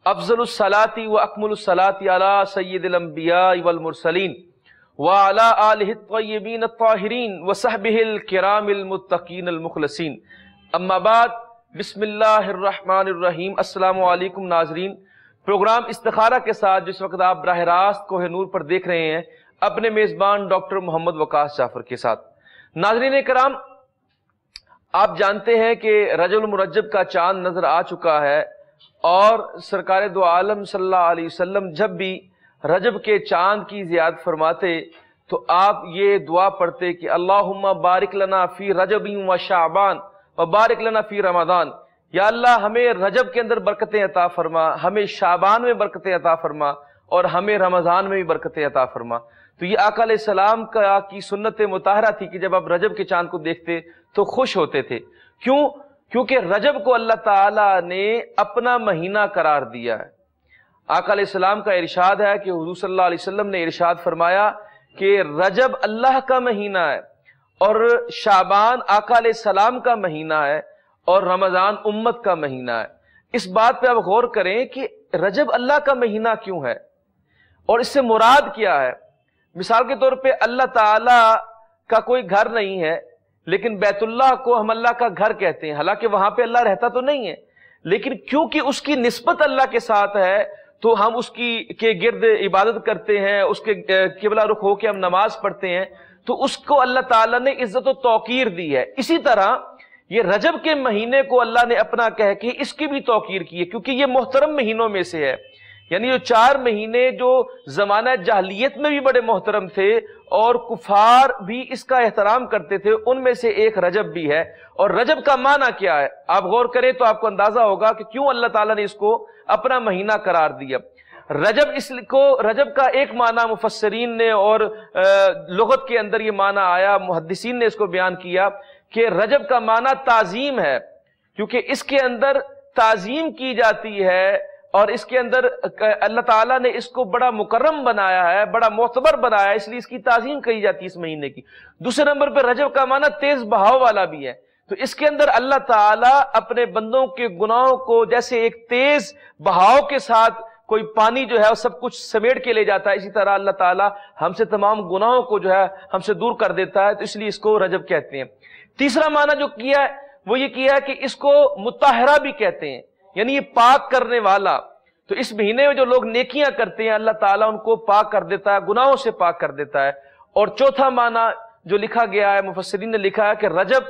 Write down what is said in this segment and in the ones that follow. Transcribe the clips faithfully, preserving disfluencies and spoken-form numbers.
افضل الصلاۃ و اکمل الصلاۃ علی سید الانبیاء والمرسلین وعلی آلہ الطیبین الطاہرین وصحبہ الکرام المتقین المخلصین، اما بعد، بسم اللہ الرحمن الرحیم۔ السلام علیکم ناظرین، پروگرام استخارہ کے ساتھ جس وقت آپ براہ راست کوہ نور پر دیکھ رہے ہیں اپنے میزبان ڈاکٹر محمد وقاص جعفر کے ساتھ۔ ناظرین کرام، آپ جانتے ہیں کہ رجب المرجب کا چاند نظر آ چکا ہے، اور سرکار دو عالم صلی اللہ علیہ وسلم جب بھی رجب کے چاند کی زیارت فرماتے تو آپ یہ دعا پڑھتے کہ اللہم بارک لنا فی رجب و شعبان و بارک لنا فی رمضان، یا اللہ ہمیں رجب کے اندر برکتیں عطا فرما، ہمیں شعبان میں برکتیں عطا فرما، اور ہمیں رمضان میں بھی برکتیں عطا فرما۔ تو یہ آقا علیہ السلام کا کی سنت مطہرہ تھی کہ جب آپ رجب کے چاند کو دیکھتے تو خوش ہوتے تھے۔ کیوں؟ کیونکہ رجب کو اللہ تعالیٰ نے اپنا مہینہ قرار دیا ہے۔ آقا علیہ السلام کا ارشاد ہے کہ حضور صلی اللہ علیہ وسلم نے ارشاد فرمایا کہ رجب اللہ کا مہینہ ہے، اور شعبان آقا علیہ السلام کا مہینہ ہے، اور رمضان امت کا مہینہ ہے۔ اس بات پہ آپ غور کریں کہ رجب اللہ کا مہینہ کیوں ہے اور اس سے مراد کیا ہے۔ مثال کے طور پہ اللہ تعالیٰ کا کوئی گھر نہیں ہے، لیکن بیت اللہ کو ہم اللہ کا گھر کہتے ہیں، حالانکہ وہاں پہ اللہ رہتا تو نہیں ہے، لیکن کیونکہ اس کی نسبت اللہ کے ساتھ ہے تو ہم اس کی کے گرد عبادت کرتے ہیں، اس کے قبلہ رخ ہو کے ہم نماز پڑھتے ہیں، تو اس کو اللہ تعالیٰ نے عزت و توقیر دی ہے۔ اسی طرح یہ رجب کے مہینے کو اللہ نے اپنا کہہ کے اس کی بھی توقیر کی ہے، کیونکہ یہ محترم مہینوں میں سے ہے۔ یعنی جو چار مہینے جو زمانہ جاہلیت میں بھی بڑے محترم تھے اور کفار بھی اس کا احترام کرتے تھے، ان میں سے ایک رجب بھی ہے۔ اور رجب کا معنی کیا ہے آپ غور کریں تو آپ کو اندازہ ہوگا کہ کیوں اللہ تعالیٰ نے اس کو اپنا مہینہ قرار دیا۔ رجب اس کو رجب کا ایک معنی مفسرین نے اور لغت کے اندر یہ معنی آیا، محدثین نے اس کو بیان کیا کہ رجب کا معنی تعظیم ہے، کیونکہ اس کے اندر تعظیم کی جاتی ہے، اور اس کے اندر اللہ تعالیٰ نے اس کو بڑا مکرم بنایا ہے، بڑا معتبر بنایا ہے، اس لیے اس کی تعظیم کہی جاتی ہے اس مہینے کی۔ دوسرے نمبر پہ رجب کا معنی تیز بہاؤ والا بھی ہے، تو اس کے اندر اللہ تعالیٰ اپنے بندوں کے گناہوں کو جیسے ایک تیز بہاؤ کے ساتھ کوئی پانی جو ہے وہ سب کچھ سمیٹ کے لے جاتا ہے، اسی طرح اللہ تعالیٰ ہم سے تمام گناہوں کو جو ہے ہم سے دور کر دیتا ہے، تو اس لیے اس کو رجب کہتے ہیں۔ تیسرا معنی جو کیا ہے وہ یہ کیا ہے کہ اس کو مطہرہ بھی کہتے ہیں، یعنی یہ پاک کرنے والا۔ تو اس مہینے میں جو لوگ نیکیاں کرتے ہیں اللہ تعالیٰ ان کو پاک کر دیتا ہے، گناہوں سے پاک کر دیتا ہے۔ اور چوتھا معنی جو لکھا گیا ہے، مفسرین نے لکھا ہے کہ رجب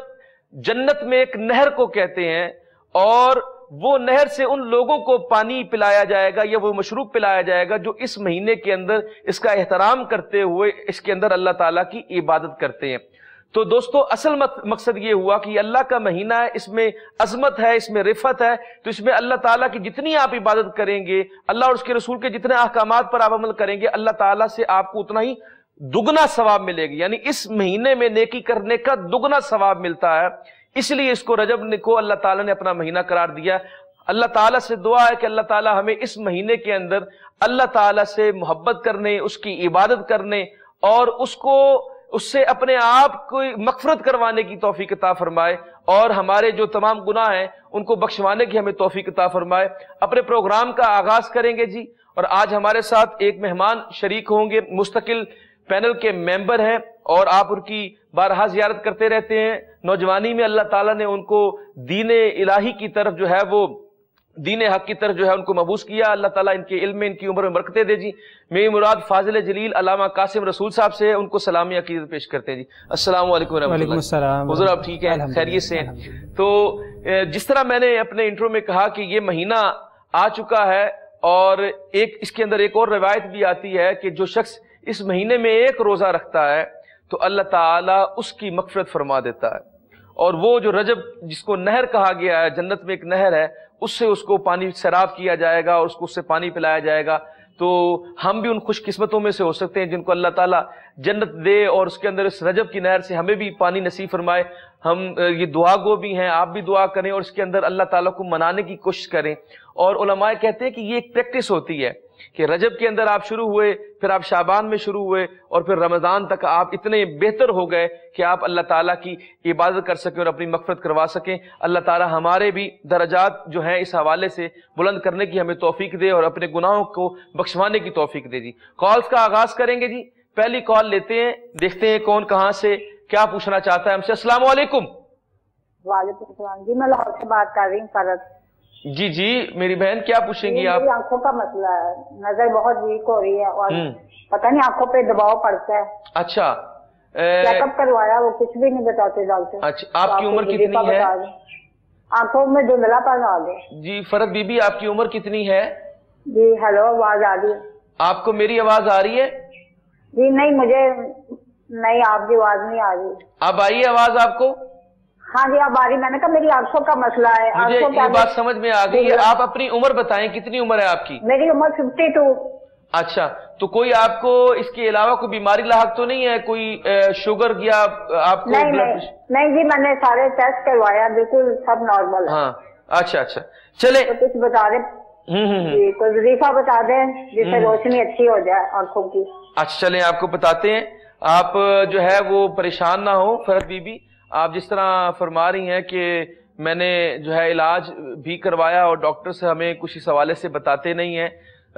جنت میں ایک نہر کو کہتے ہیں، اور وہ نہر سے ان لوگوں کو پانی پلایا جائے گا یا وہ مشروب پلایا جائے گا جو اس مہینے کے اندر اس کا احترام کرتے ہوئے اس کے اندر اللہ تعالیٰ کی عبادت کرتے ہیں۔ تو دوستو، اصل مقصد یہ ہوا کہ اللہ کا مہینہ ہے، اس میں عظمت ہے، اس میں رفعت ہے، تو اس میں اللہ تعالیٰ کی جتنی آپ عبادت کریں گے، اللہ اور اس کے رسول کے جتنے احکامات پر آپ عمل کریں گے، اللہ تعالیٰ سے آپ کو اتنا ہی دگنا ثواب ملے گا، یعنی اس مہینے میں نیکی کرنے کا دگنا ثواب ملتا ہے۔ اس لیے اس کو رجب کو اللہ تعالیٰ نے اپنا مہینہ قرار دیا۔ اللہ تعالیٰ سے دعا ہے کہ اللہ تعالیٰ ہمیں اس مہینے کے اندر اللہ تعالیٰ سے محبت کرنے، اس کی عبادت کرنے، اور اس کو اس سے اپنے آپ کو مغفرت کروانے کی توفیق عطا فرمائے، اور ہمارے جو تمام گناہ ہیں ان کو بخشوانے کی ہمیں توفیق عطا فرمائے۔ اپنے پروگرام کا آغاز کریں گے جی، اور آج ہمارے ساتھ ایک مہمان شریک ہوں گے، مستقل پینل کے ممبر ہیں، اور آپ ان کی بارہا زیارت کرتے رہتے ہیں۔ نوجوانی میں اللہ تعالیٰ نے ان کو دین الہی کی طرف جو ہے وہ دین حق کی طرف جو ہے ان کو مبعوث کیا۔ اللہ تعالیٰ ان کے علم میں، ان کی عمر میں برکتیں دے جی۔ میری مراد فاضل جلیل علامہ قاسم رسول صاحب سے ہے، ان کو سلامی عقیدت پیش کرتے ہیں جی۔ السلام علیکم ورحمۃ اللہ۔ وعلیکم السلام۔ حضور آپ ٹھیک ہیں، خیریت سے ہیں؟ تو جس طرح میں نے اپنے انٹرو میں کہا کہ یہ مہینہ آ چکا ہے، اور ایک اس کے اندر ایک اور روایت بھی آتی ہے کہ جو شخص اس مہینے میں ایک روزہ رکھتا ہے تو اللہ تعالیٰ اس کی مغفرت فرما دیتا ہے، اور وہ جو رجب جس کو نہر کہا گیا ہے، جنت میں ایک نہر ہے، اس سے اس کو پانی سیراب کیا جائے گا اور اس کو اس سے پانی پلایا جائے گا۔ تو ہم بھی ان خوش قسمتوں میں سے ہو سکتے ہیں جن کو اللہ تعالیٰ جنت دے، اور اس کے اندر اس رجب کی نہر سے ہمیں بھی پانی نصیب فرمائے۔ ہم یہ دعا گو بھی ہیں، آپ بھی دعا کریں اور اس کے اندر اللہ تعالیٰ کو منانے کی کوشش کریں۔ اور علماء کہتے ہیں کہ یہ ایک پریکٹس ہوتی ہے کہ رجب کے اندر آپ شروع ہوئے، پھر آپ شعبان میں شروع ہوئے، اور پھر رمضان تک آپ اتنے بہتر ہو گئے کہ آپ اللہ تعالیٰ کی عبادت کر سکیں اور اپنی مغفرت کروا سکیں۔ اللہ تعالیٰ ہمارے بھی درجات جو ہیں اس حوالے سے بلند کرنے کی ہمیں توفیق دے اور اپنے گناہوں کو بخشوانے کی توفیق دے جی۔ کالز کا آغاز کریں گے جی، پہلی کال لیتے ہیں، دیکھتے ہیں کون کہاں سے کیا پوچھنا چاہتا ہے ہم سے۔ السلام علیکم۔ وعلیکم السلام جی، میں لاہور سے بات کر رہی ہوں فرد۔ جی جی میری بہن کیا پوچھیں گی آپ؟ آنکھوں کا مسئلہ ہے، نظر بہت ویک ہو رہی ہے اور پتہ نہیں آنکھوں پہ دباؤ پڑتا ہے۔ اچھا چیک اپ کروایا، وہ کچھ بھی نہیں بتاتے ڈاکٹر۔ اچھا آپ کی عمر کتنی ہے؟ آنکھوں میں دھندلا پن آ گیا۔ جی فرد بی بی آپ کی عمر کتنی ہے؟ جی ہیلو، آواز آ رہی ہے؟ آپ کو میری آواز آ رہی ہے؟ جی نہیں، مجھے نہیں، آپ کی آواز نہیں آ رہی۔ اب آئی ہے آواز آپ کو؟ ہاں جی اب آ رہی۔ میں نے کہا میری آنکھوں کا مسئلہ ہے۔ مجھے یہ بات سمجھ میں آ گئی ہے۔ آپ اپنی عمر بتائیں، کتنی عمر ہے آپ کی؟ میری عمر ففٹی ٹو۔ اچھا، تو کوئی آپ کو اس کے علاوہ کوئی بیماری لاحق تو نہیں ہے؟ کوئی شوگر یا آپ کو؟ نہیں نہیں جی، میں نے سارے ٹیسٹ کروایا، بالکل سب نارمل ہے۔ ہاں اچھا اچھا چلے کچھ بتا دیں جی، کوئی وظیفہ بتا دیں جس سے روشنی اچھی ہو جائے آنکھوں کی۔ اچھا چلیں آپ کو بتاتے ہیں۔ آپ جو ہے وہ پریشان نہ ہو فرد بی بی، آپ جس طرح فرما رہی ہیں کہ میں نے جو ہے علاج بھی کروایا اور ڈاکٹر سے ہمیں کچھ اس حوالے سے بتاتے نہیں ہیں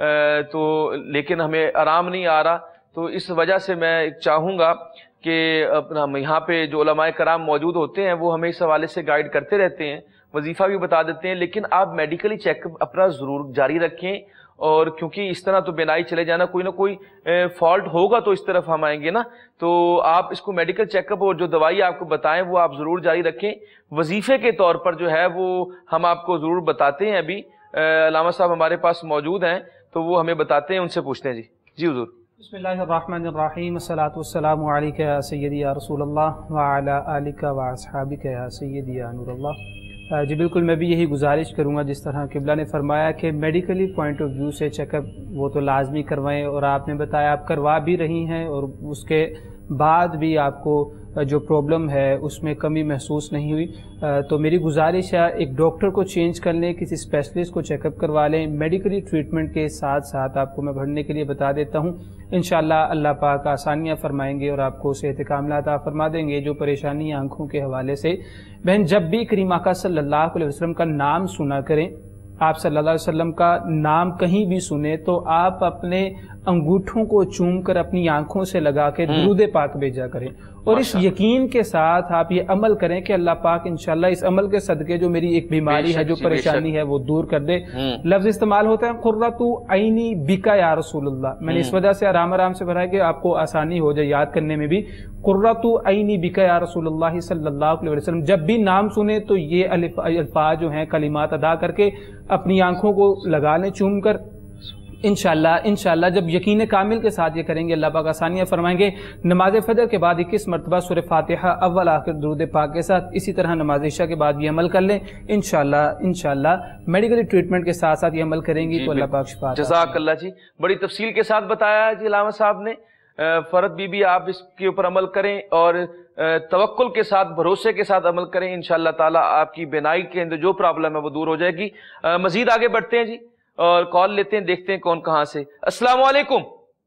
تو لیکن ہمیں آرام نہیں آ رہا، تو اس وجہ سے میں چاہوں گا کہ ہم یہاں پہ جو علماء کرام موجود ہوتے ہیں وہ ہمیں اس حوالے سے گائیڈ کرتے رہتے ہیں، وظیفہ بھی بتا دیتے ہیں، لیکن آپ میڈیکلی چیک اپ اپنا ضرور جاری رکھیں، اور کیونکہ اس طرح تو بینائی چلے جانا، کوئی نہ کوئی فالٹ ہوگا تو اس طرف ہم آئیں گے نا، تو آپ اس کو میڈیکل چیک اپ اور جو دوائی آپ کو بتائیں وہ آپ ضرور جاری رکھیں۔ وظیفے کے طور پر جو ہے وہ ہم آپ کو ضرور بتاتے ہیں، ابھی علامہ صاحب ہمارے پاس موجود ہیں تو وہ ہمیں بتاتے ہیں، ان سے پوچھتے ہیں۔ جی جی حضور۔ بسم اللہ الرحمن الرحیم، الصلاۃ والسلام علیک یا سیدی یا رسول اللہ وعلی آلک واصحابک یا سیدی یا نور اللہ۔ جی بالکل، میں بھی یہی گزارش کروں گا جس طرح قبلہ نے فرمایا کہ میڈیکلی پوائنٹ آف ویو سے چیک اپ وہ تو لازمی کروائیں، اور آپ نے بتایا آپ کروا بھی رہی ہیں اور اس کے بعد بھی آپ کو جو پرابلم ہے اس میں کمی محسوس نہیں ہوئی، تو میری گزارش ہے ایک ڈاکٹر کو چینج کر لیں، کسی اسپیشلسٹ کو چیک اپ کروا لیں۔ میڈیکلی ٹریٹمنٹ کے ساتھ ساتھ آپ کو میں بڑھنے کے لیے بتا دیتا ہوں، انشاءاللہ اللہ پاک آسانیاں فرمائیں گے اور آپ کو صحت کاملہ عطا فرما دیں گے۔ جو پریشانی آنکھوں کے حوالے سے، بہن جب بھی کریم آقا صلی اللہ علیہ وسلم کا نام سنا کریں، آپ صلی اللہ علیہ وسلم کا نام کہیں بھی سنیں تو آپ اپنے انگوٹھوں کو چوم کر اپنی آنکھوں سے لگا کے درود پاک بھیجا کریں، اور اس یقین کے ساتھ آپ یہ عمل کریں کہ اللہ پاک انشاءاللہ اس عمل کے صدقے جو میری ایک بیماری ہے، جو پریشانی ہے وہ دور کر دے۔ لفظ استعمال ہوتا ہے قرۃ عینی بکا یا رسول اللہ، میں نے اس وجہ سے آرام آرام سے بڑھایا کہ آپ کو آسانی ہو جائے یاد کرنے میں بھی۔ قرۃ عینی بکا یا رسول اللہ صلی اللہ علیہ وسلم، جب بھی نام سنیں تو یہ الفاظ جو ہیں کلمات ادا کر کے اپنی آنکھوں کو لگا لیں چوم کر۔ انشاءاللہ انشاءاللہ جب یقین کامل کے ساتھ یہ کریں گے اللہ پاک آسانیاں فرمائیں گے۔ نماز فجر کے بعد اکیس مرتبہ سورہ فاتحہ اول آخر درود پاک کے ساتھ، اسی طرح نماز عشاء کے بعد بھی عمل کر لیں، انشاءاللہ انشاءاللہ میڈیکل ٹریٹمنٹ کے ساتھ ساتھ یہ عمل کریں گی تو اللہ پاک شفا عطا۔ جزاک اللہ جی، بڑی تفصیل کے ساتھ بتایا جی علامہ صاحب نے۔ فرد بی بی آپ اس کے اوپر عمل کریں اور توکل کے ساتھ، بھروسے کے ساتھ عمل کریں، انشاءاللہ تعالیٰ آپ کی بینائی کے اندر جو پرابلم ہے وہ دور ہو جائے گی۔ مزید آگے بڑھتے ہیں جی اور کال لیتے ہیں، دیکھتے ہیں کون کہاں سے۔ السلام علیکم۔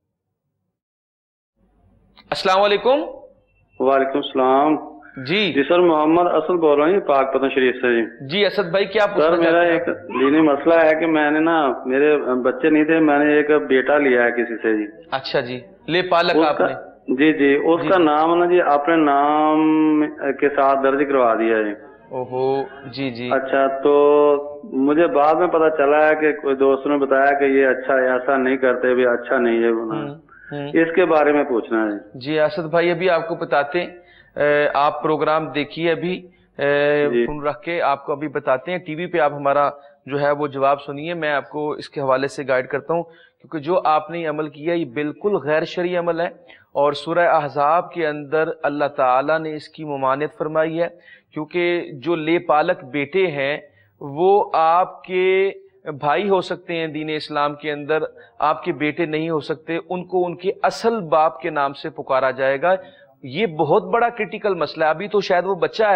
السلام علیکم۔ وعلیکم السلام۔ جی جی سر، محمد اسد بول رہا ہوں پاک پتن شریف سے۔ جی جی اسد بھائی کیا پوچھنا سر؟ میرا ایک دینی مسئلہ ہے کہ میں نے نا، میرے بچے نہیں تھے، میں نے ایک بیٹا لیا ہے کسی سے۔ جی اچھا جی، لے پالک آپ نے؟ جی جی، اس کا نام نا جی اپنے نام کے ساتھ درج کروا دیا ہے۔ اوہو جی جی۔ اچھا، تو مجھے بعد میں پتا چلا ہے کہ کوئی دوست نے بتایا کہ یہ اچھا ایسا نہیں کرتے، بھی اچھا نہیں ہے، اس کے بارے میں پوچھنا ہے۔ جی اسد بھائی ابھی آپ کو بتاتے ہیں، آپ پروگرام دیکھیے ابھی فون رکھ کے، آپ کو ابھی بتاتے ہیں، ٹی وی پہ آپ ہمارا جو ہے وہ جواب سنیے، میں آپ کو اس کے حوالے سے گائیڈ کرتا ہوں، کیونکہ جو آپ نے عمل کیا یہ بالکل غیر شرعی عمل ہے، اور سورہ احزاب کے اندر اللہ تعالیٰ نے اس کی ممانعت فرمائی ہے، کیونکہ جو لے پالک بیٹے ہیں وہ آپ کے بھائی ہو سکتے ہیں دین اسلام کے اندر، آپ کے بیٹے نہیں ہو سکتے، ان کو ان کے اصل باپ کے نام سے پکارا جائے گا۔ یہ بہت بڑا کرٹیکل مسئلہ ہے، ابھی تو شاید وہ بچہ ہے،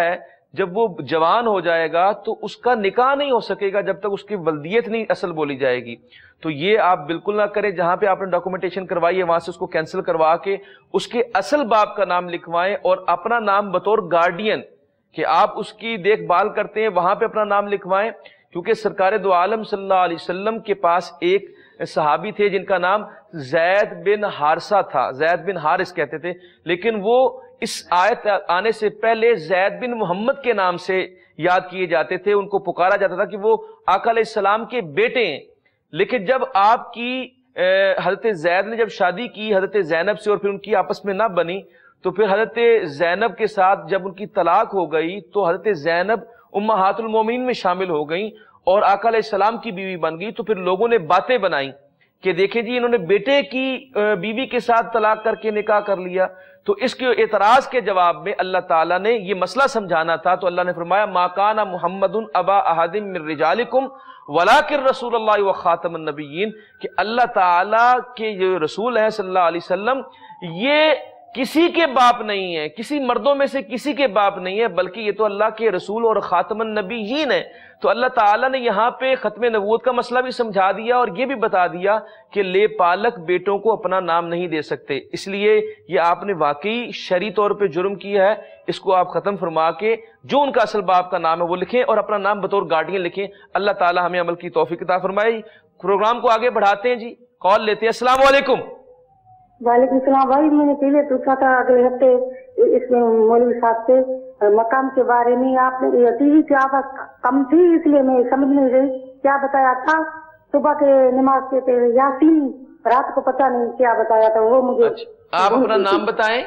جب وہ جوان ہو جائے گا تو اس کا نکاح نہیں ہو سکے گا جب تک اس کی ولدیت نہیں اصل بولی جائے گی. تو یہ آپ بالکل نہ کریں. جہاں پہ آپ نے ڈاکومنٹیشن کروائی ہے وہاں سے اس کو کینسل کروا کے اس کے اصل باپ کا نام لکھوائیں اور اپنا نام بطور گارڈین کہ آپ اس کی دیکھ بھال کرتے ہیں وہاں پہ اپنا نام لکھوائیں. کیونکہ سرکار دو عالم صلی اللہ علیہ وسلم کے پاس ایک صحابی تھے جن کا نام زید بن حارثہ تھا, زید بن حارث کہتے تھے, لیکن وہ اس آیت آنے سے پہلے زید بن محمد کے نام سے یاد کیے جاتے تھے. ان کو پکارا جاتا تھا کہ وہ آقا علیہ السلام کے بیٹے ہیں. لیکن جب آپ کی حضرت زید نے جب شادی کی حضرت زینب سے اور پھر ان کی آپس میں نہ بنی تو پھر حضرت زینب کے ساتھ جب ان کی طلاق ہو گئی تو حضرت زینب امہات المومنین میں شامل ہو گئیں اور آقا علیہ السلام کی بیوی بن گئی. تو پھر لوگوں نے باتیں بنائیں کہ دیکھیں جی انہوں نے بیٹے کی بیوی کے ساتھ طلاق کر کے نکاح کر لیا. تو اس کے اعتراض کے جواب میں اللہ تعالیٰ نے یہ مسئلہ سمجھانا تھا تو اللہ نے فرمایا ما کان محمد ابا احد من رجالکم ولکن رسول اللہ و خاتم النبیین, کہ اللہ تعالیٰ کے جو رسول ہیں صلی اللہ علیہ وسلم یہ کسی کے باپ نہیں ہے, کسی مردوں میں سے کسی کے باپ نہیں ہے, بلکہ یہ تو اللہ کے رسول اور خاتم النبیین ہے. تو اللہ تعالیٰ نے یہاں پہ ختم نبوت کا مسئلہ بھی سمجھا دیا اور یہ بھی بتا دیا کہ لے پالک بیٹوں کو اپنا نام نہیں دے سکتے. اس لیے یہ آپ نے واقعی شرعی طور پہ جرم کیا ہے. اس کو آپ ختم فرما کے جو ان کا اصل باپ کا نام ہے وہ لکھیں اور اپنا نام بطور گارڈین لکھیں. اللہ تعالیٰ ہمیں عمل کی توفیق عطا فرمائے. پروگرام کو آگے بڑھاتے ہیں جی, کال لیتے ہیں. السلام علیکم. وعلیکم السلام. بھائی میں نے پہلے پوچھا تھا اگلے ہفتے اس میں مولوی صاحب سے مقام کے بارے میں, آپ نے ٹی وی کی آواز کم تھی اس لیے میں سمجھ نہیں رہی کیا بتایا تھا. صبح کے نماز کے تھے یاسین, رات کو پتہ نہیں کیا بتایا تھا وہ مجھے. آپ اپنا نام بتائیں.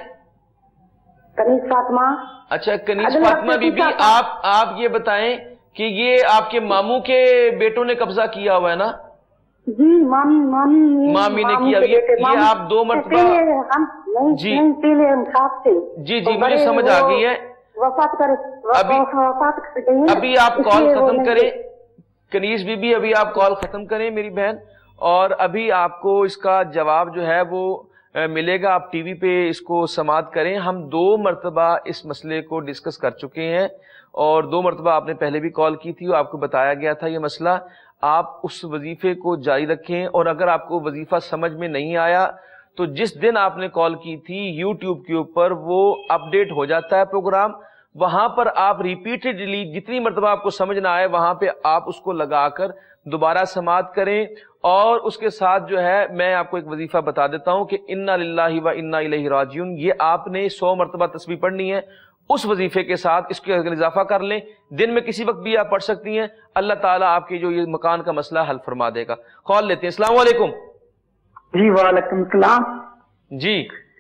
کنیز فاطمہ. اچھا کنیز فاطمہ بی بی, آپ آپ یہ بتائیں کہ یہ آپ کے ماموں کے بیٹوں نے قبضہ کیا ہوا ہے نا؟ جی مامی مامی مامی نے کیا. یہ آپ دو مرتبہ جی پہلے ہم صاحب تھے. جی جی مجھے سمجھ آ گئی ہے. وفات کرے وفات کر گئی. ابھی آپ کال ختم کریں کنیز بی بی, ابھی آپ کال ختم کریں میری بہن, اور ابھی آپ کو اس کا جواب جو ہے وہ ملے گا. آپ ٹی وی پہ اس کو سماعت کریں. ہم دو مرتبہ اس مسئلے کو ڈسکس کر چکے ہیں اور دو مرتبہ آپ نے پہلے بھی کال کی تھی اور آپ کو بتایا گیا تھا یہ مسئلہ. آپ اس وظیفے کو جاری رکھیں اور اگر آپ کو وظیفہ سمجھ میں نہیں آیا تو جس دن آپ نے کال کی تھی یوٹیوب کے اوپر وہ اپڈیٹ ہو جاتا ہے پروگرام, وہاں پر آپ ریپیٹڈلی جتنی مرتبہ آپ کو سمجھ نہ آئے وہاں پہ آپ اس کو لگا کر دوبارہ سماعت کریں. اور اس کے ساتھ جو ہے میں آپ کو ایک وظیفہ بتا دیتا ہوں کہ انا للہ و انا الیہ راجعون, یہ آپ نے سو مرتبہ تسبیح پڑھنی ہے. اس وظیفے کے ساتھ اس کے اگر اضافہ کر لیں دن میں کسی وقت بھی آپ پڑھ سکتی ہیں. اللہ تعالیٰ آپ کے جو یہ مکان کا مسئلہ حل فرما دے گا. کال لیتے ہیں. السلام علیکم. جی وعلیکم السلام. جی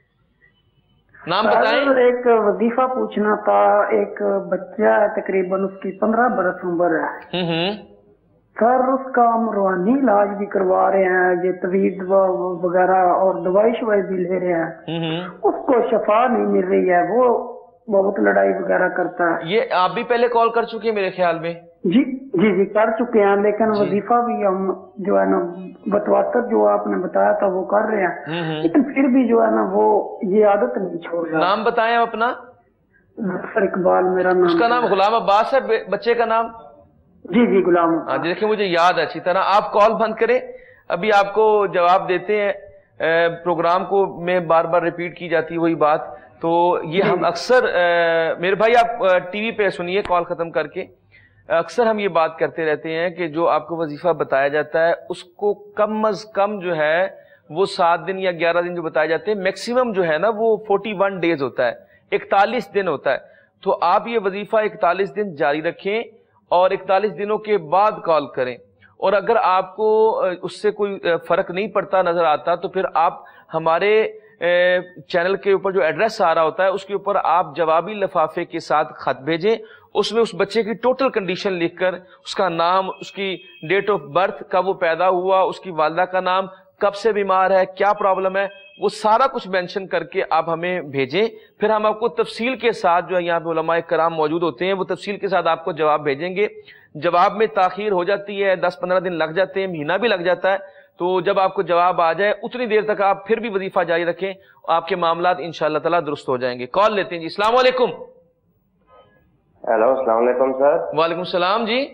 نام بتائیں. ایک وظیفہ پوچھنا تھا. ایک بچہ ہے تقریباً اس کی پندرہ برس عمر ہے سر, اس کا ہم روحانی علاج بھی کروا رہے ہیں, یہ طویل وغیرہ اور دوائی شوائی بھی لے رہے ہیں, اس کو شفا نہیں مل رہی ہے, وہ بہت لڑائی وغیرہ کرتا ہے. یہ آپ بھی پہلے کال کر چکے ہیں میرے خیال میں. جی جی جی کر چکے ہیں, لیکن وظیفہ بھی ہم جو ہے نا بتواتر جو آپ نے بتایا تھا وہ کر رہے ہیں, لیکن پھر بھی جو ہے نا وہ یہ عادت نہیں چھوڑ رہا. نام بتائیں اپنا. سر اقبال میرا نام. اس کا نام غلام عباس ہے بچے کا نام؟ جی جی غلام. ہاں دیکھیں مجھے یاد ہے اچھی طرح. آپ کال بند کریں, ابھی آپ کو جواب دیتے ہیں. پروگرام کو میں بار بار ریپیٹ کی جاتی ہے وہی بات, تو یہ ہم اکثر میرے بھائی آپ ٹی وی پہ سنیے کال ختم کر کے. اکثر ہم یہ بات کرتے رہتے ہیں کہ جو آپ کو وظیفہ بتایا جاتا ہے اس کو کم از کم جو ہے وہ سات دن یا گیارہ دن جو بتائے جاتے ہیں, میکسیمم جو ہے نا وہ فورٹی ون ڈیز ہوتا ہے, اکتالیس دن ہوتا ہے. تو آپ یہ وظیفہ اکتالیس دن جاری رکھیں اور اکتالیس دنوں کے بعد کال کریں. اور اگر آپ کو اس سے کوئی فرق نہیں پڑتا نظر آتا تو پھر آپ ہمارے چینل کے اوپر جو ایڈریس آ رہا ہوتا ہے اس کے اوپر آپ جوابی لفافے کے ساتھ خط بھیجیں. اس میں اس بچے کی ٹوٹل کنڈیشن لکھ کر اس کا نام, اس کی ڈیٹ آف برتھ, کب وہ پیدا ہوا, اس کی والدہ کا نام, کب سے بیمار ہے, کیا پرابلم ہے, وہ سارا کچھ مینشن کر کے آپ ہمیں بھیجیں. پھر ہم آپ کو تفصیل کے ساتھ جو ہے یہاں پہ علماء کرام موجود ہوتے ہیں وہ تفصیل کے ساتھ آپ کو جواب بھیجیں گے. جواب میں تاخیر ہو جاتی ہے, دس پندرہ دن لگ جاتے ہیں, مہینہ بھی لگ جاتا ہے. تو جب آپ کو جواب آ جائے اتنی دیر تک آپ پھر بھی وظیفہ جاری رکھیں, آپ کے معاملات انشاءاللہ تعالی درست ہو جائیں گے. کال لیتے ہیں جی. السلام علیکم. ہیلو السلام علیکم سر. وعلیکم السلام جی.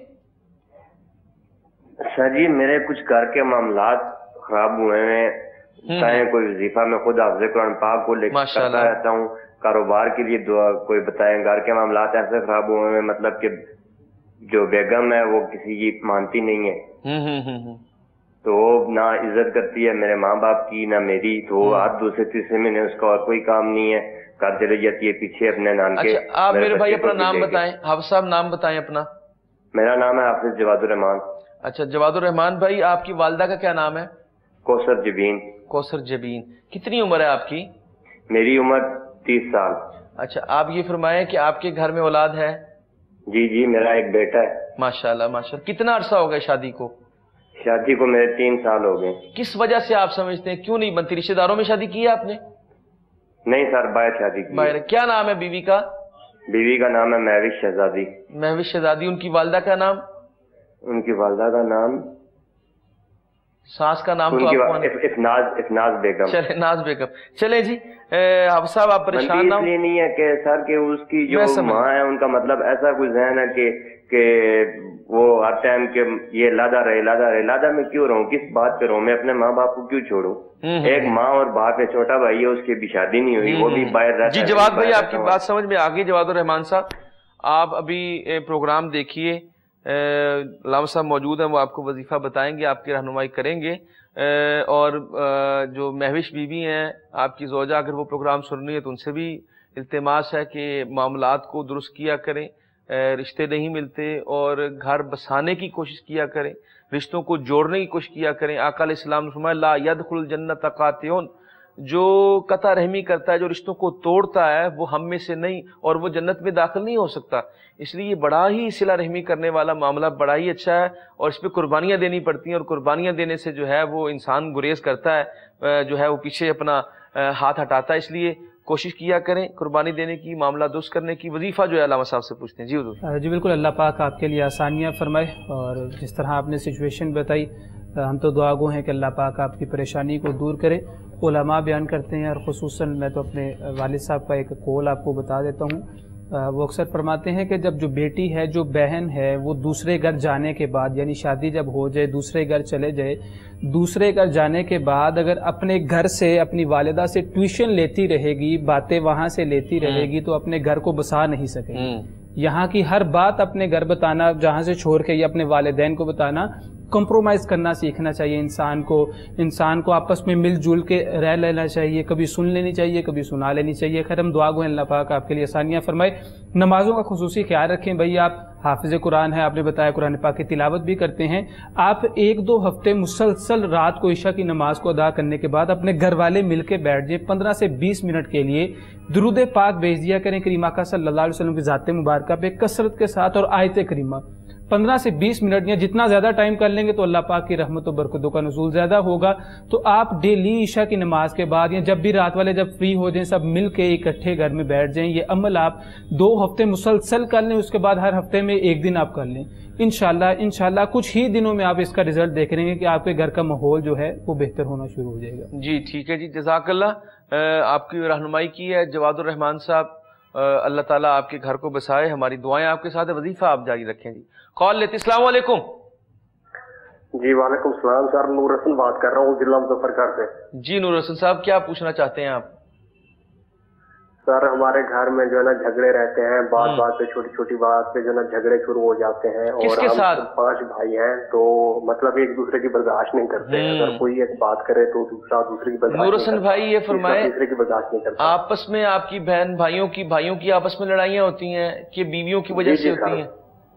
سر جی میرے کچھ گھر کے معاملات خراب ہوئے ہیں, چاہے کوئی وظیفہ میں خود حافظ قرآن پاک کو لے کرتا رہتا ہوں, کاروبار کے لیے دعا کوئی بتائیں. گھر کے معاملات ایسے خراب ہوئے ہیں مطلب کہ جو بیگم ہے وہ کسی کی مانتی نہیں ہے, تو وہ نہ عزت کرتی ہے میرے ماں باپ کی نہ میری, تو آج دوسرے تیسرے مہینے اس کا اور کوئی کام نہیں ہے, گھر چلے جاتی ہے پیچھے اپنے نانکے. آپ میرے بھائی اپنا نام بتائیں, حافظ صاحب نام بتائیں اپنا. میرا نام ہے حافظ جواد الرحمان. اچھا جواد الرحمان بھائی, آپ کی والدہ کا کیا نام ہے؟ کوثر جبین. کوثر جبین. کتنی عمر ہے آپ کی؟ میری عمر تیس سال. اچھا آپ یہ فرمائیں کہ آپ کے گھر میں اولاد ہے؟ جی جی میرا ایک بیٹا ہے. ماشاءاللہ ماشاءاللہ. کتنا عرصہ ہو گیا شادی کو؟ شادی کو میرے تین سال ہو گئے. کس وجہ سے آپ سمجھتے ہیں کیوں نہیں بنتی؟ رشتہ داروں میں شادی کی ہے آپ نے؟ نہیں سر, باہر شادی کی. باہر. کیا نام ہے بیوی کا؟ بیوی کا نام ہے مہوش شہزادی. مہوش شہزادی. ان کی والدہ کا نام؟ ان کی والدہ کا نام, ساس کا نام تو آپ کو افناز افناز بیگم. چلے ناز بیگم. چلے جی حافظ صاحب آپ پریشان نہ ہوں. اس لیے نہیں ہے کہ سر کہ اس کی جو ماں ہے ان کا مطلب ایسا کوئی ذہن ہے کہ کہ وہ ہر ٹائم کہ یہ لادا رہے لادا رہے. لادا میں کیوں رہوں, کس بات پہ رہوں, میں اپنے ماں باپ کو کیوں چھوڑوں؟ ایک ماں اور باپ ہے, چھوٹا بھائی ہے اس کی بھی شادی نہیں ہوئی, وہ بھی باہر رہتا ہے. جی جواد بھائی آپ کی بات سمجھ میں آگئی. جواد الرحمان صاحب آپ ابھی پروگرام دیکھیے, علامہ صاحب موجود ہیں, وہ آپ کو وظیفہ بتائیں گے, آپ کی رہنمائی کریں گے. اور جو مہوش بیوی ہیں آپ کی زوجہ, اگر وہ پروگرام سن رہی ہے تو ان سے بھی التماس ہے کہ معاملات کو درست کیا کریں, رشتے نہیں ملتے اور گھر بسانے کی کوشش کیا کریں, رشتوں کو جوڑنے کی کوشش کیا کریں. آقا علیہ السلام نے فرمایا لا يدخل الجنت قاطعون, جو قطع رحمی کرتا ہے, جو رشتوں کو توڑتا ہے, وہ ہم میں سے نہیں اور وہ جنت میں داخل نہیں ہو سکتا. اس لیے یہ بڑا ہی صلہ رحمی کرنے والا معاملہ بڑا ہی اچھا ہے, اور اس پہ قربانیاں دینی پڑتی ہیں, اور قربانیاں دینے سے جو ہے وہ انسان گریز کرتا ہے, جو ہے وہ پیچھے اپنا ہاتھ ہٹاتا ہے. اس لیے کوشش کیا کریں قربانی دینے کی, معاملہ درست کرنے کی. وظیفہ جو ہے علامہ صاحب سے پوچھتے ہیں. جی حضور. جی بالکل, اللہ پاک آپ کے لیے آسانیاں فرمائے, اور جس طرح آپ نے سچویشن بتائی ہم تو دعا گو ہیں کہ اللہ پاک آپ کی پریشانی کو دور کرے. علماء بیان کرتے ہیں, اور خصوصاً میں تو اپنے والد صاحب کا ایک قول آپ کو بتا دیتا ہوں, وہ اکثر فرماتے ہیں کہ جب جو بیٹی ہے, جو بہن ہے, وہ دوسرے گھر جانے کے بعد, یعنی شادی جب ہو جائے, دوسرے گھر چلے جائے, دوسرے گھر جانے کے بعد اگر اپنے گھر سے اپنی والدہ سے ٹیوشن لیتی رہے گی, باتیں وہاں سے لیتی رہے گی, تو اپنے گھر کو بسا نہیں سکے گی. یہاں کی ہر بات اپنے گھر بتانا, جہاں سے چھوڑ کے یا اپنے والدین کو بتانا, کمپرومائز کرنا سیکھنا چاہیے انسان کو. انسان کو آپس میں مل جل کے رہ لینا چاہیے, کبھی سن لینی چاہیے, کبھی سنا لینی چاہیے. خیر ہم دعا گو ہیں اللہ پاک آپ کے لیے آسانیاں فرمائے. نمازوں کا خصوصی خیال رکھیں بھائی. آپ حافظ قرآن ہے, آپ نے بتایا قرآن پاک کی تلاوت بھی کرتے ہیں. آپ ایک دو ہفتے مسلسل رات کو عشاء کی نماز کو ادا کرنے کے بعد اپنے گھر والے مل کے بیٹھ جائیں, پندرہ سے بیس منٹ کے لیے درود پاک بھیج دیا کریں کریم آقا صلی اللہ علیہ وسلم کی ذات مبارکہ پہ کثرت کے ساتھ, اور آیت کریمہ پندرہ سے بیس منٹ, یا جتنا زیادہ ٹائم کر لیں گے تو اللہ پاک کی رحمت و برکتوں کا نزول زیادہ ہوگا. تو آپ ڈیلی عشاء کی نماز کے بعد یا جب بھی رات والے جب فری ہو جائیں, سب مل کے اکٹھے گھر میں بیٹھ جائیں. یہ عمل آپ دو ہفتے مسلسل کر لیں, اس کے بعد ہر ہفتے میں ایک دن آپ کر لیں. انشاءاللہ انشاءاللہ کچھ ہی دنوں میں آپ اس کا رزلٹ دیکھ رہے ہیں کہ آپ کے گھر کا ماحول جو ہے وہ بہتر ہونا شروع ہو جائے گا. جی ٹھیک ہے جی, جزاک اللہ. آپ کی رہنمائی کی ہے جواد الرحمان صاحب, اللہ تعالیٰ آپ کے گھر کو بسائے. ہماری دعائیں آپ کے ساتھ, وظیفہ آپ جاری رکھیں. جی کال لیتے. السلام علیکم. جی وعلیکم السلام سر, نور حسن بات کر رہا ہوں ضلع مظفر گڑھ سے. جی نور حسن صاحب کیا پوچھنا چاہتے ہیں آپ؟ سر ہمارے گھر میں جو ہے نا جھگڑے رہتے ہیں, بات بات پہ چھوٹی چھوٹی بات پہ جو ہے نا جھگڑے شروع ہو جاتے ہیں, اور ہم پانچ بھائی ہیں تو مطلب ایک دوسرے کی برداشت نہیں کرتے. اگر کوئی ایک بات کرے تو دوسرا دوسرے کی برداشت. نور حسن بھائی یہ فرمائے, دوسرے کی برداشت نہیں کرتا. آپس میں آپ کی بہن بھائیوں کی بھائیوں کی آپس میں لڑائیاں ہوتی ہیں کہ بیویوں کی وجہ سے ہوتی ہیں؟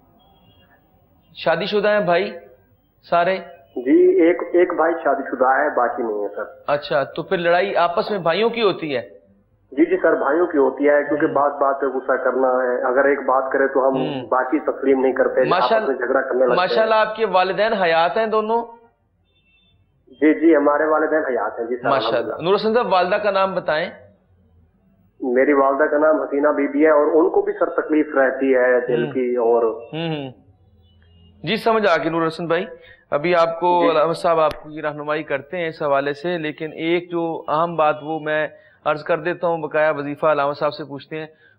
شادی شدہ ہیں بھائی سارے؟ جی ایک ایک بھائی شادی شدہ ہے, باقی نہیں ہے سر. اچھا, تو پھر لڑائی آپس میں بھائیوں کی ہوتی ہے؟ جی جی سر بھائیوں کی ہوتی ہے, کیونکہ بات بات پہ غصہ کرنا ہے. اگر ایک بات کرے تو ہم باقی تسلیم نہیں کرتے, جھگڑا کرنے لگتے ہیں. ماشاءاللہ آپ کے والدین حیات ہیں دونوں؟ جی جی ہمارے والدین حیات ہیں. جی سر ماشاءاللہ. نور حسن صاحب والدہ کا نام بتائیں. میری والدہ کا نام حسینہ بی بی ہے, اور ان کو بھی سر تکلیف رہتی ہے دل کی. اور جی سمجھ آ گئی نور حسن بھائی. ابھی آپ کو علامہ صاحب آپ کو یہ رہنمائی کرتے ہیں اس حوالے سے, لیکن ایک جو اہم بات وہ میں عرض کر دیتا ہوں, بقایا وظیفہ علامہ صاحب سے پوچھتے ہیں.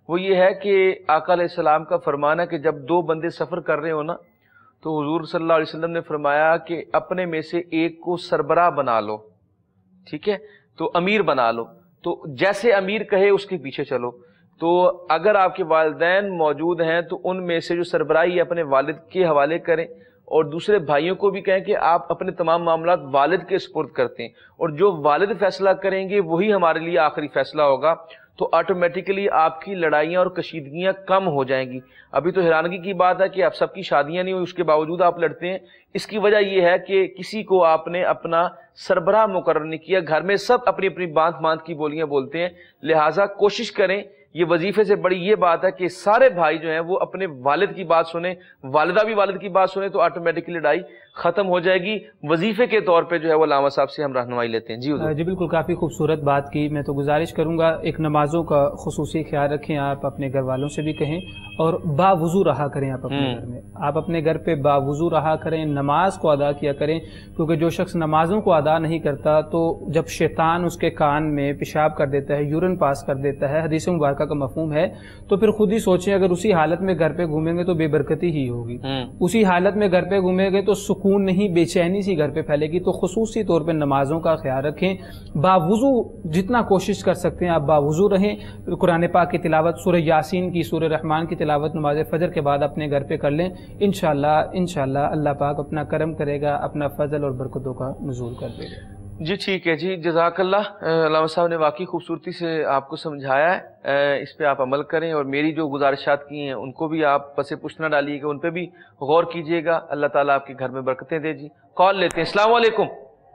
وہ یہ ہے کہ آقا علیہ السلام کا فرمان ہے کہ جب دو بندے سفر کر رہے ہو نا تو حضور صلی اللہ علیہ وسلم نے فرمایا کہ اپنے میں سے ایک کو سربراہ بنا لو، ٹھیک ہے، تو امیر بنا لو، تو جیسے امیر کہے اس کے پیچھے چلو۔ تو اگر آپ کے والدین موجود ہیں تو ان میں سے جو سربراہی اپنے والد کے حوالے کریں، اور دوسرے بھائیوں کو بھی کہیں کہ آپ اپنے تمام معاملات والد کے سپرد کرتے ہیں، اور جو والد فیصلہ کریں گے وہی ہمارے لیے آخری فیصلہ ہوگا، تو آٹومیٹیکلی آپ کی لڑائیاں اور کشیدگیاں کم ہو جائیں گی۔ ابھی تو حیرانگی کی بات ہے کہ آپ سب کی شادیاں نہیں ہوئی، اس کے باوجود آپ لڑتے ہیں۔ اس کی وجہ یہ ہے کہ کسی کو آپ نے اپنا سربراہ مقرر نہیں کیا، گھر میں سب اپنی اپنی باندھ باندھ کی بولیاں بولتے ہیں، لہٰذا کوشش کریں، یہ وظیفے سے بڑی یہ بات ہے کہ سارے بھائی جو ہیں وہ اپنے والد کی بات سنیں، والدہ بھی والد کی بات سنیں، تو آٹومیٹکلی لڑائی ختم ہو جائے گی۔ وظیفے کے طور پہ جو ہے وہ علامہ صاحب سے ہم رہنمائی لیتے ہیں۔ جی حضور۔ جی بالکل، کافی خوبصورت بات کی۔ میں تو گزارش کروں گا ایک نمازوں کا خصوصی خیال رکھیں، آپ اپنے گھر والوں سے بھی کہیں، اور باوضو رہا کریں آپ اپنے گھر میں، آپ اپنے گھر پہ باوضو رہا کریں، نماز کو ادا کیا کریں، کیونکہ جو شخص نمازوں کو ادا نہیں کرتا تو جب شیطان اس کے کان میں پیشاب کر دیتا ہے، یورن پاس کر دیتا ہے، حدیث مبارکہ کا مفہوم ہے، تو پھر خود ہی سوچیں اگر اسی حالت میں گھر پہ گھومیں گے تو بے برکتی ہی ہوگی، اسی حالت میں گھر پہ گھومیں گے تو سکون نہیں، بے چینی سی گھر پہ پھیلے گی۔ تو خصوصی طور پہ نمازوں کا خیال رکھیں، باوضو جتنا کوشش کر سکتے ہیں آپ باوضو رہیں، قرآن پاک کی تلاوت، سورہ یاسین کی، سورہ رحمان کی تلاوت نماز فجر کے بعد اپنے گھر پہ کر لیں، انشاءاللہ انشاءاللہ اللہ پاک اپنا کرم کرے گا، اپنا فضل اور برکتوں کا نزول کر دے گا۔ جی ٹھیک ہے جی، جزاک اللہ۔ علامہ صاحب نے واقعی خوبصورتی سے آپ کو سمجھایا ہے، اس پہ آپ عمل کریں، اور میری جو گزارشات کی ہیں ان کو بھی آپ پس پوچھ نہ ڈالیے گا، ان پہ بھی غور کیجیے گا۔ اللہ تعالیٰ آپ کے گھر میں برکتیں دے۔ جی کال لیتے ہیں۔ السلام علیکم۔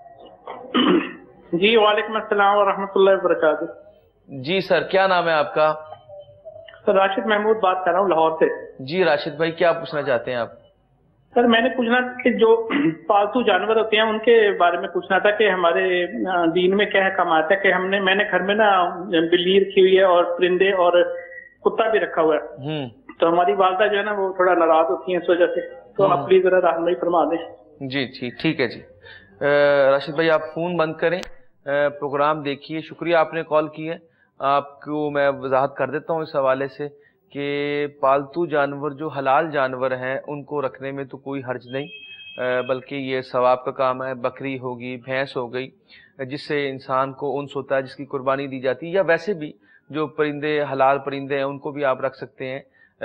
جی وعلیکم السلام ورحمۃ اللہ وبرکاتہ۔ جی سر، کیا نام ہے آپ کا؟ سر راشد محمود بات کر رہا ہوں لاہور سے۔ جی راشد بھائی، کیا پوچھنا چاہتے ہیں آپ؟ سر میں نے پوچھنا کہ جو پالتو جانور ہوتے ہیں ان کے بارے میں پوچھنا تھا کہ ہمارے دین میں کیا حکم آتا ہے کہ ہم نے میں نے گھر میں نا بلی رکھی ہوئی ہے اور پرندے اور کتا بھی رکھا ہوا ہے، تو ہماری والدہ جو ہے نا وہ تھوڑا ناراض ہوتی ہیں اس وجہ سے، تو آپ پلیز ذرا رہنمائی فرما دیں۔ جی ٹھیک ٹھیک ہے جی۔ راشد بھائی آپ فون بند کریں، پروگرام دیکھیے، شکریہ آپ نے کال کی ہے۔ آپ کو میں وضاحت کر دیتا ہوں اس حوالے سے کہ پالتو جانور جو حلال جانور ہیں ان کو رکھنے میں تو کوئی حرج نہیں، بلکہ یہ ثواب کا کام ہے۔ بکری ہوگی، بھینس ہو گئی، جس سے انسان کو انس ہوتا ہے، جس کی قربانی دی جاتی ہے، یا ویسے بھی جو پرندے حلال پرندے ہیں ان کو بھی آپ رکھ سکتے ہیں،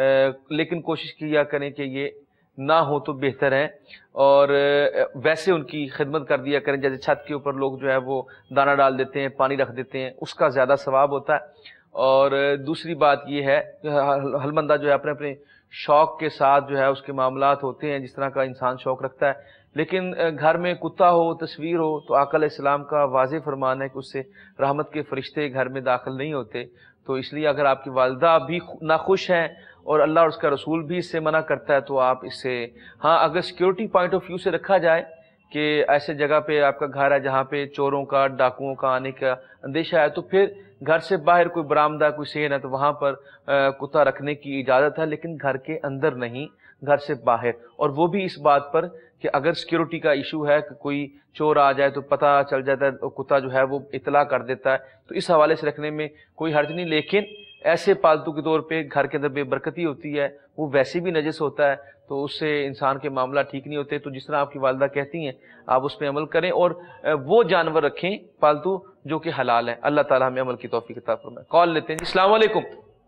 لیکن کوشش کیا کریں کہ یہ نہ ہو تو بہتر ہے، اور ویسے ان کی خدمت کر دیا کریں، جیسے چھت کے اوپر لوگ جو ہے وہ دانہ ڈال دیتے ہیں، پانی رکھ دیتے ہیں، اس کا زیادہ ثواب ہوتا ہے۔ اور دوسری بات یہ ہے کہ ہر بندہ جو ہے اپنے اپنے شوق کے ساتھ جو ہے اس کے معاملات ہوتے ہیں، جس طرح کا انسان شوق رکھتا ہے، لیکن گھر میں کتا ہو، تصویر ہو، تو آقا علیہ السلام کا واضح فرمان ہے کہ اس سے رحمت کے فرشتے گھر میں داخل نہیں ہوتے۔ تو اس لیے اگر آپ کی والدہ بھی ناخوش ہیں اور اللہ اور اس کا رسول بھی اس سے منع کرتا ہے تو آپ اس سے، ہاں اگر سیکیورٹی پوائنٹ آف ویو سے رکھا جائے کہ ایسے جگہ پہ آپ کا گھر ہے جہاں پہ چوروں کا، ڈاکوؤں کا آنے کا اندیشہ ہے، تو پھر گھر سے باہر کوئی برآمدہ، کوئی سین ہے تو وہاں پر کتا رکھنے کی اجازت ہے، لیکن گھر کے اندر نہیں، گھر سے باہر۔ اور وہ بھی اس بات پر کہ اگر سیکیورٹی کا ایشو ہے کہ کوئی چور آ جائے تو پتہ چل جاتا ہے، کتا جو ہے وہ اطلاع کر دیتا ہے، تو اس حوالے سے رکھنے میں کوئی حرج نہیں۔ لیکن ایسے پالتو کے طور پہ گھر کے اندر بے برکتی ہوتی ہے، وہ ویسے بھی نجس ہوتا ہے، تو اس سے انسان کے معاملہ ٹھیک نہیں ہوتے۔ تو جس طرح آپ کی والدہ کہتی ہیں آپ اس پہ عمل کریں، اور وہ جانور رکھیں پالتو جو کہ حلال ہیں۔ اللہ تعالیٰ ہمیں عمل کی توفیق عطا فرمائے۔ کال لیتے ہیں جی۔ السلام علیکم۔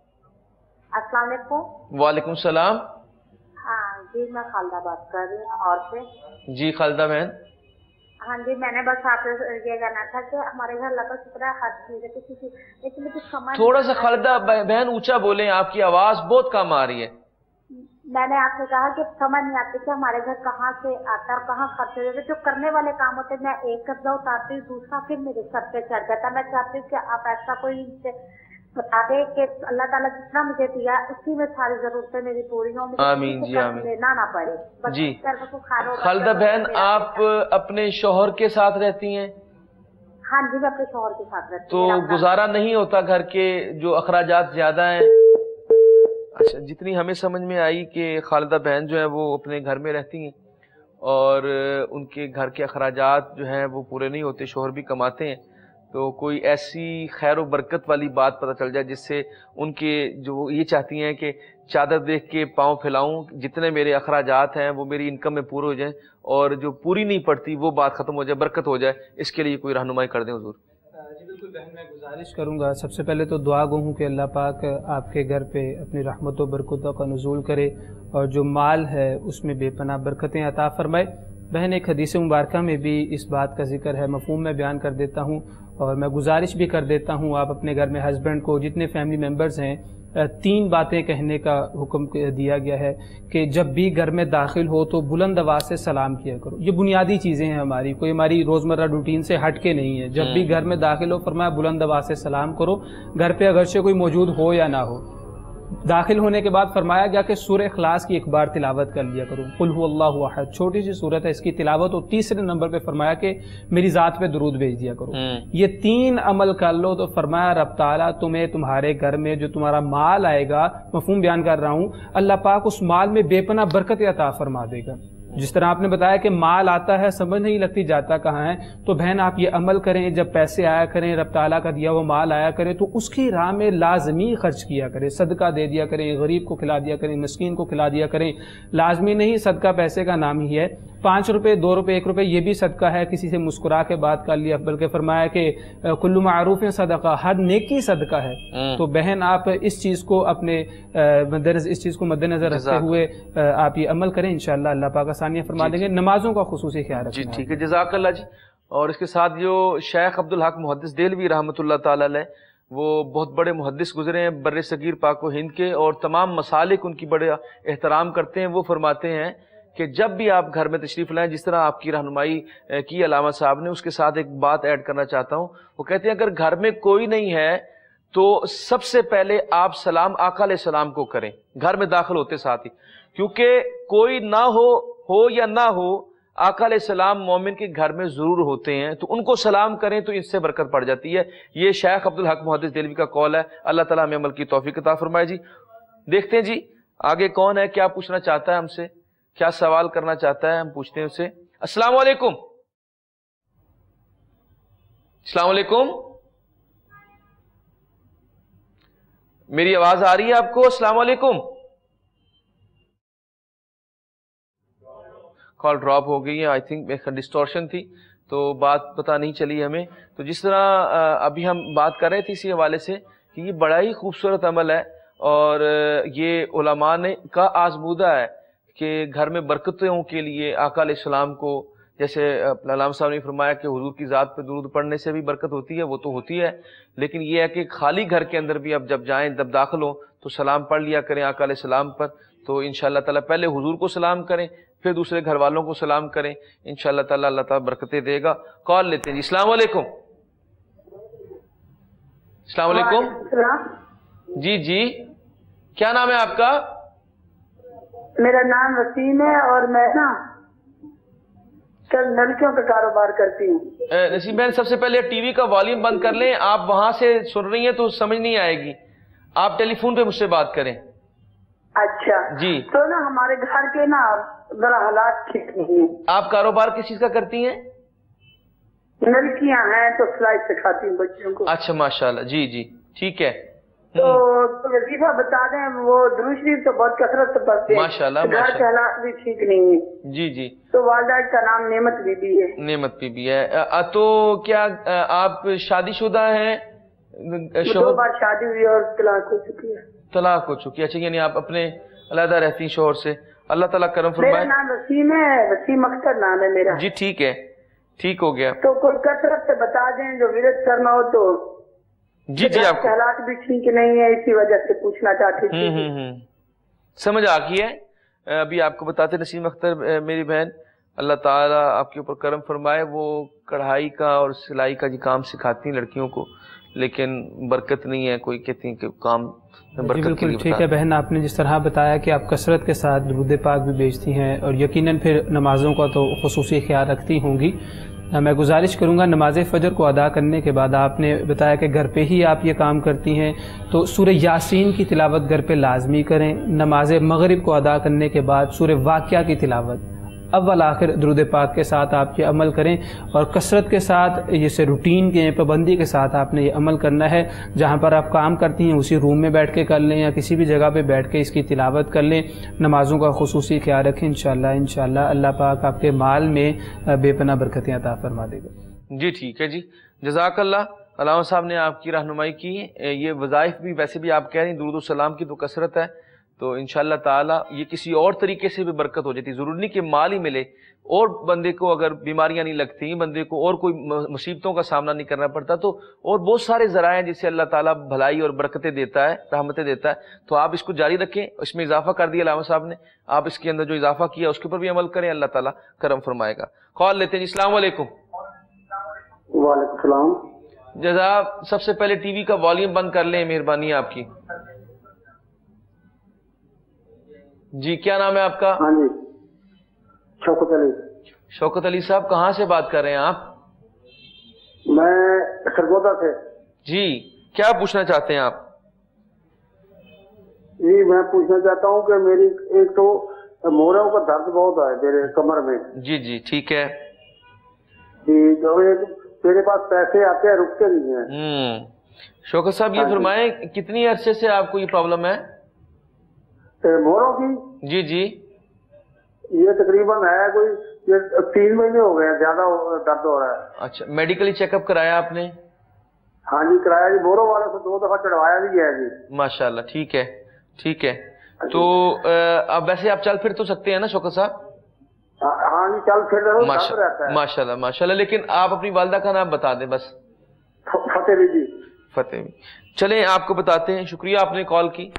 السلام علیکم۔ وعلیکم السلام۔ ہاں جی، میں خالدہ بات کر رہی ہوں اور سے۔ جی خالدہ بہن۔ ہاں جی، میں نے بس آپ سے یہ کہنا تھا کہ ہمارے گھر اللہ کا شکر ہے ہر چیز ہے، کسی کی اس میں کچھ سمجھ تھوڑا سا خالدہ بہن اونچا بولیں، آپ کی آواز بہت کم آ رہی ہے۔ میں نے آپ سے کہا کہ سمجھ نہیں آتی کہ ہمارے گھر کہاں سے آتا ہے اور کہاں خرچ ہو جاتا ہے۔ جو کرنے والے کام ہوتے ہیں میں ایک قبضہ اتارتی ہوں، دوسرا پھر میرے سر پہ چڑھ جاتا ہے۔ میں چاہتی ہوں کہ آپ ایسا کوئی بتا دیں کہ اللہ تعالیٰ جتنا مجھے دیا اسی میں ساری ضرورتیں میری پوری ہوں، آمین جی آمین، لینا نہ پڑے جی۔ خالدہ بہن آپ اپنے شوہر کے ساتھ رہتی ہیں؟ ہاں جی، میں اپنے شوہر کے ساتھ رہتی ہوں۔ تو گزارا نہیں ہوتا گھر کے جو اخراجات زیادہ ہیں؟ اچھا، جتنی ہمیں سمجھ میں آئی کہ خالدہ بہن جو ہے وہ اپنے گھر میں رہتی ہیں اور ان کے گھر کے اخراجات جو ہیں وہ پورے نہیں ہوتے، شوہر بھی کماتے ہیں، تو کوئی ایسی خیر و برکت والی بات پتہ چل جائے جس سے ان کے جو یہ چاہتی ہیں کہ چادر دیکھ کے پاؤں پھیلاؤں، جتنے میرے اخراجات ہیں وہ میری انکم میں پورے ہو جائیں، اور جو پوری نہیں پڑتی وہ بات ختم ہو جائے، برکت ہو جائے، اس کے لیے کوئی رہنمائی کر دیں حضور۔ جی بالکل بہن، میں گزارش کروں گا سب سے پہلے تو دعا گو ہوں کہ اللہ پاک آپ کے گھر پہ اپنی رحمت و برکتوں کا نزول کرے اور جو مال ہے اس میں بے پناہ برکتیں عطا فرمائے۔ بہن ایک حدیث مبارکہ میں بھی اس بات کا ذکر ہے، مفہوم میں بیان کر دیتا ہوں اور میں گزارش بھی کر دیتا ہوں، آپ اپنے گھر میں ہسبینڈ کو، جتنے فیملی ممبرز ہیں، تین باتیں کہنے کا حکم دیا گیا ہے کہ جب بھی گھر میں داخل ہو تو بلند آواز سے سلام کیا کرو۔ یہ بنیادی چیزیں ہیں ہماری، کوئی ہماری روزمرہ روٹین سے ہٹ کے نہیں ہے۔ جب بھی گھر میں داخل ہو فرمایا بلند آواز سے سلام کرو، گھر پہ اگرچہ کوئی موجود ہو یا نہ ہو۔ داخل ہونے کے بعد فرمایا گیا کہ سورہ اخلاص کی ایک بار تلاوت کر لیا کرو، قل هو اللہ احد، چھوٹی سی سورت ہے، اس کی تلاوت، اور تیسرے نمبر پہ فرمایا کہ میری ذات پہ درود بھیج دیا کرو۔ یہ تین عمل کر لو تو فرمایا رب تعالیٰ تمہیں تمہارے گھر میں جو تمہارا مال آئے گا، مفہوم بیان کر رہا ہوں، اللہ پاک اس مال میں بے پناہ برکت عطا فرما دے گا۔ جس طرح آپ نے بتایا کہ مال آتا ہے سمجھ نہیں لگتی جاتا کہاں ہے، تو بہن آپ یہ عمل کریں، جب پیسے آیا کریں، رب تعالیٰ کا دیا وہ مال آیا کرے تو اس کی راہ میں لازمی خرچ کیا کریں، صدقہ دے دیا کریں، غریب کو کھلا دیا کریں، مسکین کو کھلا دیا کریں۔ لازمی نہیں صدقہ پیسے کا نام ہی ہے، پانچ روپے دو روپے ایک روپے یہ بھی صدقہ ہے، کسی سے مسکرا کے بات کر لیا، بلکہ فرمایا کہ کل معروف صدقہ، ہر نیکی صدقہ ہے۔ تو بہن آپ اس چیز کو اپنے اس چیز کو مد نظر رکھتے ہوئے آپ یہ عمل کریں، انشاءاللہ اللہ پاک آسانیاں فرما دیں گے۔ نمازوں کا خصوصی خیال رکھیں۔ جی ٹھیک ہے، جزاک اللہ جی۔ اور اس کے ساتھ جو شیخ عبدالحق محدث دہلوی رحمۃ اللہ تعالی علیہ، وہ بہت بڑے محدث گزرے ہیں بر صغیر پاک و ہند کے، اور تمام مسالک ان کی بڑے احترام کرتے ہیں۔ وہ فرماتے ہیں کہ جب بھی آپ گھر میں تشریف لائیں، جس طرح آپ کی رہنمائی کی علامہ صاحب نے، اس کے ساتھ ایک بات ایڈ کرنا چاہتا ہوں۔ وہ کہتے ہیں اگر گھر میں کوئی نہیں ہے تو سب سے پہلے آپ سلام آقا علیہ السلام کو کریں گھر میں داخل ہوتے ساتھ ہی، کیونکہ کوئی نہ ہو ہو یا نہ ہو آقا علیہ السلام مومن کے گھر میں ضرور ہوتے ہیں، تو ان کو سلام کریں تو اس سے برکت پڑ جاتی ہے۔ یہ شیخ عبدالحق محدث دہلوی کا قول ہے، اللہ تعالیٰ ہمیں عمل کی توفیق عطا فرمائے جی۔ دیکھتے ہیں جی آگے کون ہے، کیا پوچھنا چاہتا ہے ہم سے، کیا سوال کرنا چاہتا ہے، ہم پوچھتے ہیں اسے۔ السلام علیکم۔ السلام علیکم، میری آواز آ رہی ہے آپ کو؟ السلام علیکم۔ کال ڈراپ ہو گئی ہے، آئی تھنک ایک ڈسٹورشن تھی تو بات پتہ نہیں چلی ہمیں۔ تو جس طرح ابھی ہم بات کر رہے تھے اسی حوالے سے کہ یہ بڑا ہی خوبصورت عمل ہے، اور یہ علماء نے کا آزمودہ ہے کہ گھر میں برکتوں کے لیے آقا علیہ السلام کو، جیسے علامہ صاحب نے فرمایا کہ حضور کی ذات پہ درود پڑھنے سے بھی برکت ہوتی ہے، وہ تو ہوتی ہے، لیکن یہ ہے کہ خالی گھر کے اندر بھی اب جب جائیں، جب داخل ہوں تو سلام پڑھ لیا کریں آقا علیہ السلام پر۔ تو انشاءاللہ تعالیٰ پہلے حضور کو سلام کریں، پھر دوسرے گھر والوں کو سلام کریں، انشاءاللہ تعالیٰ اللہ تعالیٰ برکتیں دے گا۔ کال لیتے ہیں جی۔ السلام علیکم۔ السلام علیکم۔ جی جی، کیا نام ہے آپ کا؟ میرا نام وسیم ہے اور میں نا کل نلکیوں کا کاروبار کرتی ہوں۔ نسیم بہن سب سے پہلے ٹی وی کا والیوم بند کر لیں، آپ وہاں سے سن رہی ہیں تو سمجھ نہیں آئے گی، آپ ٹیلی فون پہ مجھ سے بات کریں۔ اچھا جی، تو نا ہمارے گھر کے نا ذرا حالات ٹھیک نہیں ہیں۔ آپ کاروبار کس چیز کا کرتی ہیں؟ نلکیاں ہیں تو سلائی سکھاتی ہوں بچوں کو۔ اچھا ماشاءاللہ، جی جی ٹھیک ہے۔ تو وظیفہ بتا دیں، وہ درود شریف تو بہت کثرت سے پڑھتے ہیں، ماشاءاللہ گھر کے حالات بھی ٹھیک نہیں ہیں۔ جی جی، تو والدہ کا نام نعمت بی بی ہے۔ نعمت بی بی ہے۔ تو کیا آپ شادی شدہ ہیں؟ دو بار شادی ہوئی اور طلاق ہو چکی ہے۔ طلاق ہو چکی ہے، اچھا، یعنی آپ اپنے علیحدہ رہتی ہیں شوہر سے۔ اللہ تعالیٰ کرم فرمائے۔ میرا نام وسیم ہے، وسیم اختر نام ہے میرا۔ جی ٹھیک ہے، ٹھیک ہو گیا۔ تو کوئی کثرت سے بتا دیں جو ورد کرنا ہو تو۔ جی جی، آپ حالات بھی ٹھیک نہیں ہے، اسی وجہ سے پوچھنا چاہتی تھی۔ ہوں ہوں سمجھ آ گئی ہے۔ ابھی آپ کو بتاتے نسیم اختر میری بہن، اللہ تعالیٰ آپ کے اوپر کرم فرمائے، وہ کڑھائی کا اور سلائی کا جی کام سکھاتی ہیں لڑکیوں کو، لیکن برکت نہیں ہے، کوئی کہتی ہیں کہ کام برکت کے لیے۔ بالکل ٹھیک ہے بہن، آپ نے جس طرح بتایا کہ آپ کثرت کے ساتھ درود پاک بھی بیچتی ہیں اور یقیناً پھر نمازوں کا تو خصوصی خیال رکھتی ہوں گی۔ میں گزارش کروں گا نماز فجر کو ادا کرنے کے بعد، آپ نے بتایا کہ گھر پہ ہی آپ یہ کام کرتی ہیں، تو سورہ یاسین کی تلاوت گھر پہ لازمی کریں۔ نماز مغرب کو ادا کرنے کے بعد سورہ واقعہ کی تلاوت اول آخر درود پاک کے ساتھ آپ یہ عمل کریں، اور کثرت کے ساتھ جیسے روٹین کے پابندی کے ساتھ آپ نے یہ عمل کرنا ہے۔ جہاں پر آپ کام کرتی ہیں اسی روم میں بیٹھ کے کر لیں یا کسی بھی جگہ پہ بیٹھ کے اس کی تلاوت کر لیں۔ نمازوں کا خصوصی خیال رکھیں، انشاءاللہ انشاءاللہ اللہ پاک آپ کے مال میں بے پناہ برکتیں عطا فرما دے گا۔ جی ٹھیک ہے جی، جزاک اللہ۔ علامہ صاحب نے آپ کی رہنمائی کی۔ یہ وظائف بھی ویسے بھی آپ کہہ رہی ہیں درود و سلام کی تو کثرت ہے، تو انشاءاللہ تعالی یہ کسی اور طریقے سے بھی برکت ہو جاتی ہے۔ ضروری نہیں کہ مال ہی ملے، اور بندے کو اگر بیماریاں نہیں لگتی، بندے کو اور کوئی مصیبتوں کا سامنا نہیں کرنا پڑتا، تو اور بہت سارے ذرائع جس سے اللہ تعالیٰ بھلائی اور برکتیں دیتا ہے، رحمتیں دیتا ہے، تو آپ اس کو جاری رکھیں۔ اس میں اضافہ کر دیا علامہ صاحب نے، آپ اس کے اندر جو اضافہ کیا اس کے اوپر بھی عمل کریں، اللہ تعالیٰ کرم فرمائے گا۔ کال لیتے ہیں جی، السلام علیکم۔ وعلیکم السلام۔ جزاک، سب سے پہلے ٹی وی کا والیوم بند کر لیں، مہربانی آپ کی۔ جی کیا نام ہے آپ کا؟ ہاں جی، شوکت علی۔ شوکت علی صاحب کہاں سے بات کر رہے ہیں آپ؟ میں سرگودا سے۔ جی کیا پوچھنا چاہتے ہیں آپ؟ جی میں پوچھنا چاہتا ہوں کہ میری ایک تو موڑوں کا درد بہت ہے میرے کمر میں۔ جی جی ٹھیک ہے جی، جو ایک میرے پاس پیسے آتے ہیں رکتے نہیں ہیں۔ ہوں شوکت صاحب یہ فرمائیں کتنی عرصے سے آپ کو یہ پرابلم ہے؟ موڑوں کی؟ جی جی یہ تقریباً ہے کوئی یہ تین مہینے ہو گئے ہیں، زیادہ درد ہو رہا ہے۔ اچھا میڈیکلی چیک اپ کرایا آپ نے؟ ہاں جی کرایا جی، بورو والے سے دو دفعہ چڑھوایا بھی ہے جی۔ ماشاءاللہ ٹھیک ہے ٹھیک ہے۔ تو اب ویسے آپ چل پھر تو سکتے ہیں نا شوکت صاحب؟ ہاں جی چل پھر رہتا ہے ماشاءاللہ ماشاءاللہ۔ لیکن آپ اپنی والدہ کا نام بتا دیں بس۔ فتح بھی جی۔ فتح بھی، چلیں آپ کو بتاتے ہیں۔ شکریہ آپ نے کال کی،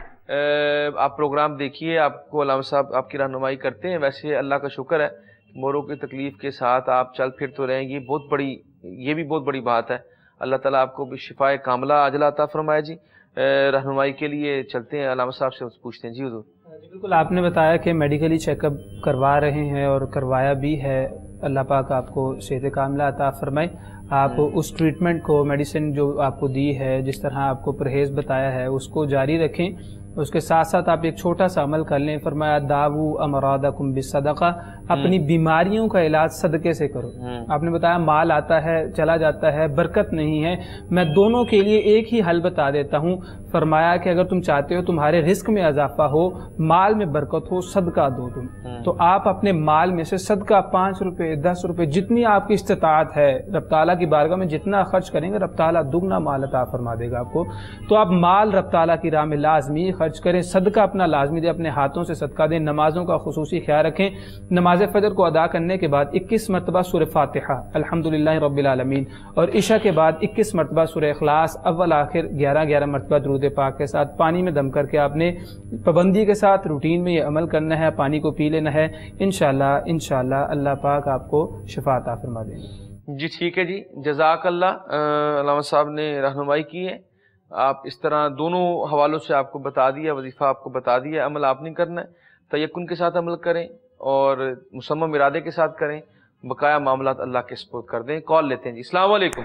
آپ پروگرام دیکھیے، آپ کو علامہ صاحب آپ کی رہنمائی کرتے ہیں۔ ویسے اللہ کا شکر ہے موروں کی تکلیف کے ساتھ آپ چل پھر تو رہیں، یہ بہت بڑی یہ بھی بہت بڑی بات ہے۔ اللہ تعالیٰ آپ کو بھی شفائے کاملہ عاجلہ عطا فرمائے جی۔ رہنمائی کے لیے چلتے ہیں علامہ صاحب سے پوچھتے ہیں۔ جی حضور۔ جی بالکل، آپ نے بتایا کہ میڈیکلی چیک اپ کروا رہے ہیں اور کروایا بھی ہے، اللہ پاک آپ کو صحت کاملہ عطا فرمائے۔ آپ اس ٹریٹمنٹ کو، میڈیسن جو آپ کو دی ہے، جس طرح آپ کو پرہیز بتایا ہے اس کو جاری رکھیں۔ اس کے ساتھ ساتھ آپ ایک چھوٹا سا عمل کر لیں، فرمایا داؤ امرادکم بالصدقہ، اپنی بیماریوں کا علاج صدقے سے کرو۔ آپ نے بتایا مال آتا ہے چلا جاتا ہے، برکت نہیں ہے، میں دونوں کے لیے ایک ہی حل بتا دیتا ہوں۔ فرمایا کہ اگر تم چاہتے ہو تمہارے رزق میں اضافہ ہو، مال میں برکت ہو، صدقہ دو تم، تو آپ اپنے مال میں سے صدقہ پانچ روپے دس روپے جتنی آپ کی استطاعت ہے، رب تعالیٰ کی بارگاہ میں جتنا خرچ کریں گے رب تعالیٰ دگنا مال عطا فرما دے گا آپ کو۔ تو آپ مال رب تعالیٰ کی راہ میں لازمی خرچ کریں، صدقہ اپنا لازمی دیں، اپنے ہاتھوں سے صدقہ دیں۔ نمازوں کا خصوصی خیال رکھیں، نماز فجر کو ادا کرنے کے بعد اکیس مرتبہ سورہ فاتحہ الحمدللہ رب العالمین، اور عشاء کے بعد اکیس مرتبہ سورہ اخلاص، اول آخر گیارہ گیارہ مرتبہ درود پاک کے ساتھ پانی میں دم کر کے آپ نے پابندی کے ساتھ روٹین میں یہ عمل کرنا ہے، پانی کو پی لینا ہے۔ انشاءاللہ انشاءاللہ اللہ پاک آپ کو شفا عطا فرما دیں گے۔ جی ٹھیک ہے جی، جزاک اللہ۔ علامہ صاحب نے رہنمائی کی ہے، آپ اس طرح دونوں حوالوں سے آپ کو بتا دیا، وظیفہ آپ کو بتا دیا، عمل آپ نہیں کرنا ہے، تیقن کے ساتھ عمل کریں اور مصمم ارادے کے ساتھ کریں، بقایا معاملات اللہ کے سپرد کر دیں۔ کال لیتے ہیں جی، السلام علیکم۔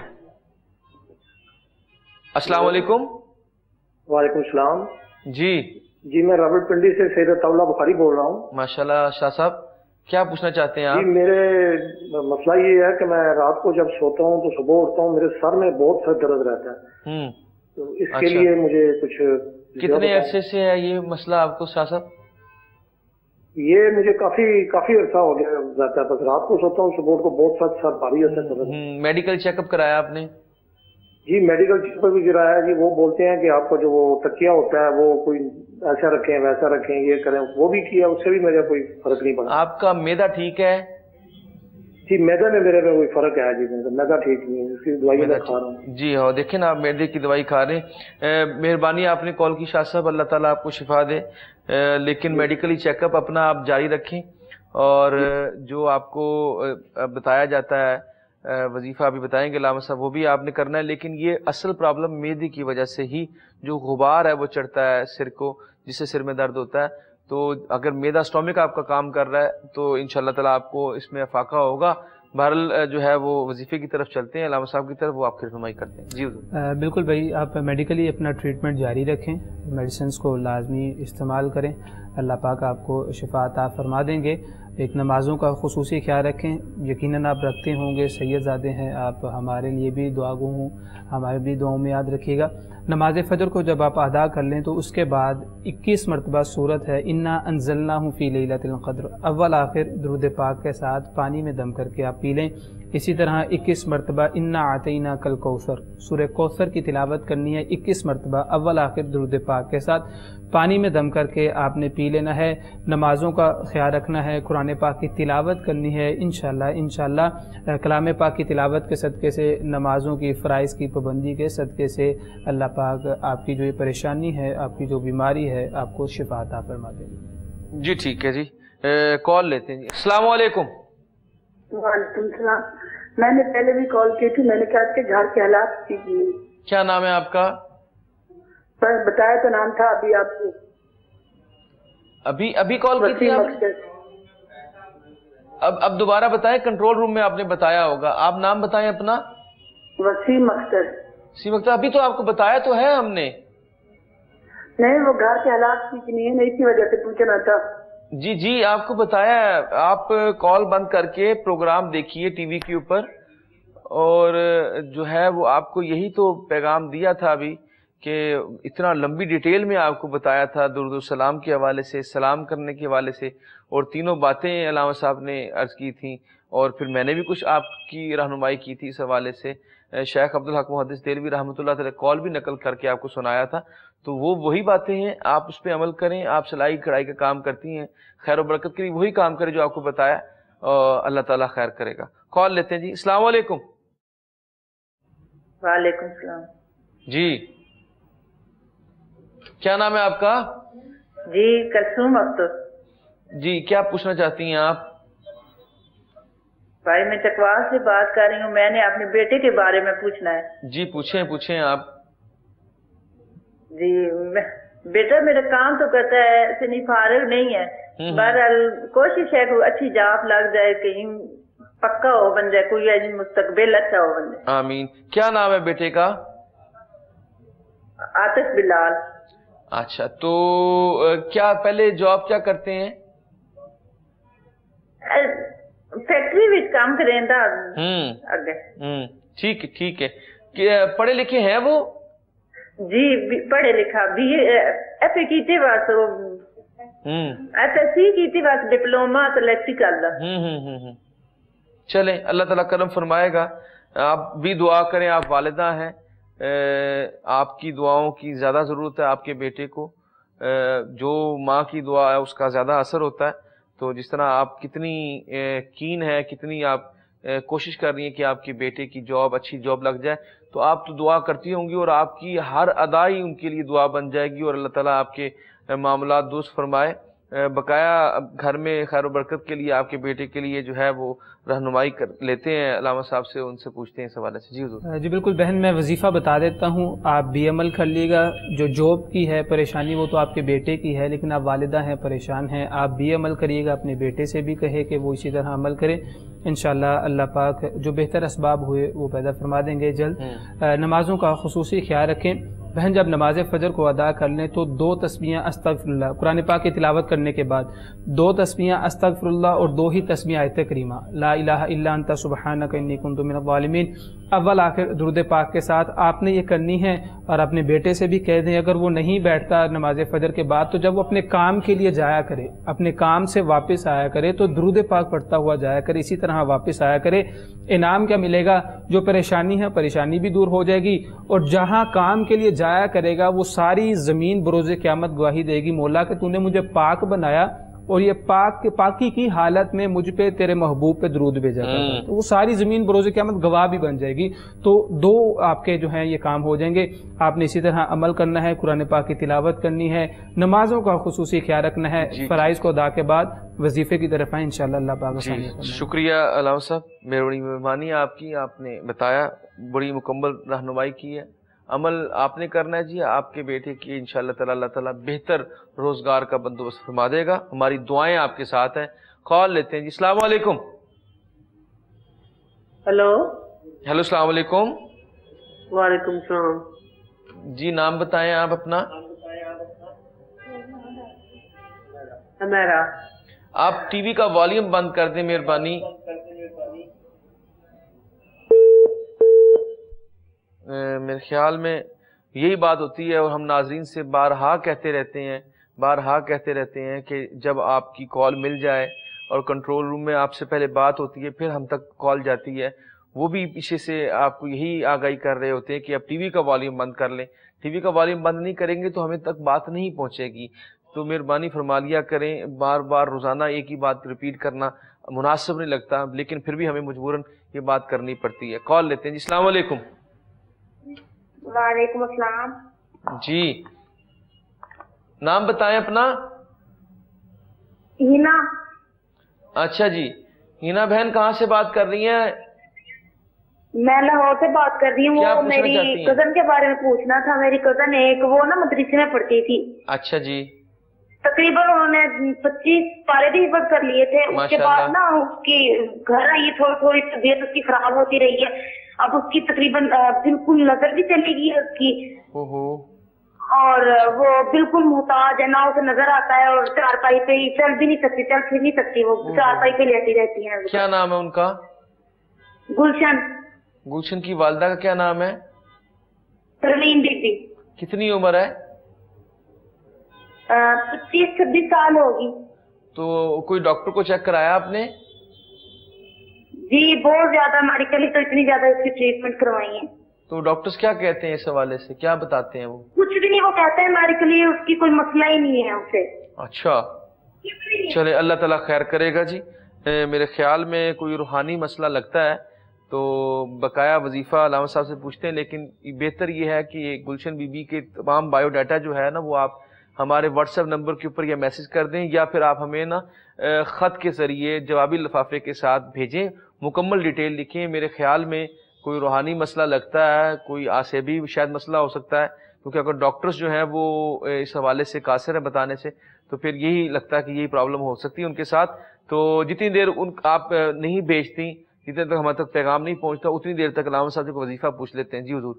السلام علیکم۔ وعلیکم السلام۔ جی جی میں رابرٹ پنڈی سے سید طاولہ بخاری بول رہا ہوں۔ ماشاءاللہ شاہ صاحب کیا پوچھنا چاہتے ہیں آپ؟ جی میرے مسئلہ یہ ہے کہ میں رات کو جب سوتا ہوں تو صبح اٹھتا ہوں میرے سر میں بہت سر درد رہتا ہے، ہوں تو اس کے لیے مجھے کچھ کتنے عرصے سے ہے یہ مسئلہ آپ کو شاہ صاحب؟ یہ مجھے کافی کافی عرصہ ہو گیا رہتا ہے، بس رات کو سوتا ہوں صبح کو بہت سخت سر بھاری ہوتا ہے۔ میڈیکل چیک اپ کرایا آپ نے؟ جی میڈیکل چیک اپ بھی کرایا جی، وہ بولتے ہیں کہ آپ کا جو وہ تکیہ ہوتا ہے وہ کوئی ایسا رکھیں ویسا رکھیں، یہ کریں، وہ بھی کیا، اس سے بھی میرا کوئی فرق نہیں پڑا۔ آپ کا میدا ٹھیک ہے؟ جی میدا میں میرے میں کوئی فرق ہے جی، میدا ٹھیک نہیں ہے، اس کی دوائی میں کھا رہا ہوں۔ جی ہاں دیکھیں نا، آپ میدے کی دوائی کھا رہے ہیں، مہربانی آپ نے کال کی شاہ صاحب، اللہ تعالیٰ آپ کو شفا دے، لیکن میڈیکلی چیک اپ اپنا آپ جاری رکھیں، اور جو آپ کو بتایا جاتا ہے وظیفہ ابھی بتائیں گے علامہ صاحب، وہ بھی آپ نے کرنا ہے، لیکن یہ اصل پرابلم میدے کی وجہ سے ہی جو غبار ہے وہ چڑھتا ہے سر کو، جس سے سر میں درد ہوتا ہے، تو اگر میدا اسٹومک آپ کا کام کر رہا ہے تو انشاءاللہ تعالیٰ آپ کو اس میں افاقہ ہوگا۔ بہرحال جو ہے وہ وظیفے کی طرف چلتے ہیں، علامہ صاحب کی طرف، وہ آپ کی رہنمائی کرتے ہیں۔ جی حضور۔ بالکل بھائی، آپ میڈیکلی اپنا ٹریٹمنٹ جاری رکھیں، میڈیسنز کو لازمی استعمال کریں۔ اللہ پاک آپ کو شفا عطا فرما دیں گے۔ ایک نمازوں کا خصوصی خیال رکھیں، یقیناً آپ رکھتے ہوں گے، سید زادے ہیں آپ، ہمارے لیے بھی دعا گو ہوں، ہمارے بھی دعاؤں میں یاد رکھیے گا۔ نماز فجر کو جب آپ ادا کر لیں تو اس کے بعد اکیس مرتبہ صورت ہے انا انزلناہ فی لیلۃ القدر، اول آخر درود پاک کے ساتھ پانی میں دم کر کے آپ پی لیں۔ اسی طرح اکیس مرتبہ انا اعطیناک الکوثر، سورہ کوثر کی تلاوت کرنی ہے اکیس مرتبہ اول آخر درود پاک کے ساتھ پانی میں دم کر کے آپ نے پی لینا ہے۔ نمازوں کا خیال رکھنا ہے، قرآن پاک کی تلاوت کرنی ہے انشاءاللہ انشاءاللہ کلام پاک کی تلاوت کے صدقے سے، نمازوں کی فرائض کی پابندی کے صدقے سے اللہ پاک آپ کی جو یہ پریشانی ہے، آپ کی جو بیماری ہے، آپ کو شفا عطا فرما دیں گے۔ جی ٹھیک ہے جی، کال لیتے ہیں جی۔ السلام علیکم۔ وعلیکم السلام۔ میں نے پہلے بھی کال کی تھی، میں نے کہا کہ گھر کے حالات کیجیے۔ کیا نام ہے آپ کا؟ بس بتایا تو نام تھا ابھی آپ کو۔ ابھی ابھی کال کی تھی آپ؟ اب اب دوبارہ بتائیں، کنٹرول روم میں آپ نے بتایا ہوگا، آپ نام بتائیں اپنا۔ وسیم اختر۔ وسیم اختر، ابھی تو آپ کو بتایا تو ہے ہم نے۔ نہیں، وہ گھر کے حالات ٹھیک نہیں ہے، اسی وجہ سے پوچھنا تھا۔ جی جی آپ کو بتایا ہے، آپ کال بند کر کے پروگرام دیکھیے ٹی وی کے اوپر، اور جو ہے وہ آپ کو یہی تو پیغام دیا تھا ابھی کہ اتنا لمبی ڈیٹیل میں آپ کو بتایا تھا درود السلام کے حوالے سے، سلام کرنے کے حوالے سے، اور تینوں باتیں علامہ صاحب نے عرض کی تھیں، اور پھر میں نے بھی کچھ آپ کی رہنمائی کی تھی اس حوالے سے۔ شیخ عبدالحق محدث دہلوی رحمۃ اللہ تعالی کال بھی نقل کر کے آپ کو سنایا تھا، تو وہ وہی باتیں ہیں، آپ اس پہ عمل کریں۔ آپ سلائی کڑھائی کا کام کرتی ہیں، خیر و برکت کے لیے وہی کام کریں جو آپ کو بتایا، اور اللہ تعالیٰ خیر کرے گا۔ کال لیتے ہیں جی۔ السلام علیکم۔ وعلیکم السلام۔ جی کیا نام ہے آپ کا؟ جی کلثوم اختر۔ جی کیا پوچھنا چاہتی ہیں آپ؟ بھائی میں چکوال سے بات کر رہی ہوں، میں نے اپنے بیٹے کے بارے میں پوچھنا ہے۔ جی پوچھیں پوچھیں آپ۔ جی بیٹا میرا کام تو کرتا ہے، ایسے نہیں، فارغ نہیں ہے، بہرحال کوشش ہے کوئی اچھی جاب لگ جائے، کہیں پکا ہو بن جائے، کوئی مستقبل اچھا ہو بن جائے۔ آمین۔ کیا نام ہے بیٹے کا؟ عاطف بلال۔ اچھا، تو کیا پہلے جاب کیا کرتے ہیں؟ فیکٹری میں کام کریں دا اگے۔ ٹھیک ہے ٹھیک ہے۔ پڑھے لکھے ہیں وہ؟ جی پڑھے لکھا، بی ایف اے کیتے بس، ایف ایس سی کیتے بس، ڈپلوما تو الیکٹریکل دا۔ چلیں اللہ تعالیٰ کرم فرمائے گا۔ آپ بھی دعا کریں، آپ والدہ ہیں، آپ کی دعاؤں کی زیادہ ضرورت ہے آپ کے بیٹے کو، جو ماں کی دعا ہے اس کا زیادہ اثر ہوتا ہے۔ تو جس طرح آپ کتنی کین ہے، کتنی آپ کوشش کر رہی ہیں کہ آپ کے بیٹے کی جاب اچھی جاب لگ جائے، تو آپ تو دعا کرتی ہوں گی، اور آپ کی ہر ادائی ان کے لیے دعا بن جائے گی، اور اللہ تعالیٰ آپ کے معاملات درست فرمائے۔ بقایا گھر میں خیر و برکت کے لیے آپ کے بیٹے کے لیے جو ہے وہ رہنمائی کر لیتے ہیں علامہ صاحب سے، ان سے پوچھتے ہیں اس حوالے سے۔ جی حضور۔ جی بالکل بہن، میں وظیفہ بتا دیتا ہوں، آپ بھی عمل کر لیے گا۔ جو جاب کی ہے پریشانی وہ تو آپ کے بیٹے کی ہے، لیکن آپ والدہ ہیں، پریشان ہیں، آپ بھی عمل کریے گا، اپنے بیٹے سے بھی کہے کہ وہ اسی طرح عمل کرے، انشاءاللہ اللہ پاک جو بہتر اسباب ہوئے وہ پیدا فرما دیں گے جلد۔ نمازوں کا خصوصی خیال رکھیں بہن، جب نماز فجر کو ادا کر لیں تو دو تسبیحیں استغفر اللہ، قرآن پاک کی تلاوت کرنے کے بعد دو تسبیحیں استغفر اللہ اور دو ہی تسبیحیں آیت کریمہ لا الہ الا انت سبحانک انی کنت من الظالمین اول آخر درود پاک کے ساتھ آپ نے یہ کرنی ہے۔ اور اپنے بیٹے سے بھی کہہ دیں اگر وہ نہیں بیٹھتا نماز فجر کے بعد تو جب وہ اپنے کام کے لیے جایا کرے، اپنے کام سے واپس آیا کرے تو درود پاک پڑھتا ہوا جایا کرے، اسی طرح واپس آیا کرے۔ انعام کیا ملے گا؟ جو پریشانی ہے پریشانی بھی دور ہو جائے گی، اور جہاں کام کے لیے جایا کرے گا وہ ساری زمین بروز قیامت گواہی دے گی، مولا کہ تو نے مجھے پاک بنایا اور یہ پاک کے پاکی کی حالت میں مجھ پہ تیرے محبوب پہ درود بھیجا کرتا، تو وہ ساری زمین بروز قیامت گواہ بھی بن جائے گی۔ تو دو آپ کے جو ہیں یہ کام ہو جائیں گے۔ آپ نے اسی طرح عمل کرنا ہے، قرآن پاک کی تلاوت کرنی ہے، نمازوں کا خصوصی خیال رکھنا ہے، فرائض کو ادا کے بعد وظیفے کی طرف آئیں، انشاءاللہ اللہ پاک آسانی کرنا ہے۔ شکریہ علامہ صاحب، میری بڑی مہربانی آپ کی، آپ نے بتایا، بڑی مکمل رہنمائی کی ہے، عمل آپ نے کرنا ہے جی، آپ کے بیٹے کی انشاءاللہ تعالی اللہ تعالیٰ بہتر روزگار کا بندوبست فرما دے گا، ہماری دعائیں آپ کے ساتھ ہیں۔ کال لیتے ہیں جی۔ السلام علیکم۔ ہلو ہیلو السلام علیکم۔ وعلیکم السلام۔ جی نام بتائیں آپ اپنا۔ میرا آپ ٹی وی کا والیوم بند کر دیں مہربانی. میرے خیال میں یہی بات ہوتی ہے اور ہم ناظرین سے بارہا کہتے رہتے ہیں بارہا کہتے رہتے ہیں کہ جب آپ کی کال مل جائے اور کنٹرول روم میں آپ سے پہلے بات ہوتی ہے پھر ہم تک کال جاتی ہے، وہ بھی پیچھے سے آپ کو یہی آگاہی کر رہے ہوتے ہیں کہ آپ ٹی وی کا والیوم بند کر لیں. ٹی وی کا والیوم بند نہیں کریں گے تو ہمیں تک بات نہیں پہنچے گی. تو مہربانی فرما لیا کریں، بار بار روزانہ ایک ہی بات ریپیٹ کرنا مناسب نہیں لگتا، لیکن پھر بھی ہمیں مجبوراً یہ بات کرنی پڑتی ہے. کال لیتے ہیں جی. السلام علیکم. وعلیکم السلام. جی نام بتائیں اپنا. ہینا. اچھا جی ہینا بہن کہاں سے بات کر رہی ہیں؟ میں لاہور سے بات کر رہی ہوں. وہ میری کزن کے بارے میں پوچھنا تھا. میری کزن ایک وہ نا مدرسے میں پڑھتی تھی. اچھا جی. تقریباً انہوں نے پچیس پارے بھی حفظ کر لیے تھے. اس کے بعد نا اس کی گھر آئی تھوڑی تھوڑی طبیعت اس کی خراب ہوتی رہی ہے. اب اس کی تقریباً بالکل نظر بھی چلی گئی ہے اس کی، اور وہ بالکل محتاج ہے، نہ اسے نظر آتا ہے، اور چار پائی پہ ہی چل بھی نہیں سکتی، چل پھر نہیں سکتی، وہ چار پائی پہ لیٹی رہتی ہیں. کیا نام ہے ان کا؟ گلشن. گلشن کی والدہ کا کیا نام ہے؟ پروین بی بی. کتنی عمر ہے؟ پچیس چھبیس سال ہوگی. تو کوئی ڈاکٹر کو چیک کرایا آپ نے؟ جی بہت زیادہ، میڈیکلی تو اتنی زیادہ اس کی ٹریٹمنٹ کروائی ہے. تو ڈاکٹرز کیا کہتے ہیں اس حوالے سے، کیا بتاتے ہیں وہ؟ کچھ بھی نہیں، وہ کہتے ہیں میڈیکلی اس کی کوئی مسئلہ ہی نہیں ہے اسے. اچھا چلے اللہ تعالیٰ خیر کرے گا جی. میرے خیال میں کوئی روحانی مسئلہ لگتا ہے تو بقایا وظیفہ علامہ صاحب سے پوچھتے ہیں، لیکن بہتر یہ ہے کہ گلشن بی بی کے تمام بایو ڈاٹا جو ہے نا وہ آپ ہمارے واٹس ایپ نمبر کے اوپر یا میسج کر دیں، یا پھر آپ ہمیں نا خط کے ذریعے جوابی لفافے کے ساتھ بھیجیں، مکمل ڈیٹیل لکھیں. میرے خیال میں کوئی روحانی مسئلہ لگتا ہے، کوئی عصبی شاید مسئلہ ہو سکتا ہے، کیونکہ اگر ڈاکٹرز جو ہیں وہ اس حوالے سے قاصر ہیں بتانے سے تو پھر یہی لگتا ہے کہ یہی پرابلم ہو سکتی ہے ان کے ساتھ. تو جتنی دیر ان آپ نہیں بھیجتی، جتنے تک ہمارے تک پیغام نہیں پہنچتا، اتنی دیر تک علامہ صاحب کو وظیفہ پوچھ لیتے ہیں. جی حضور.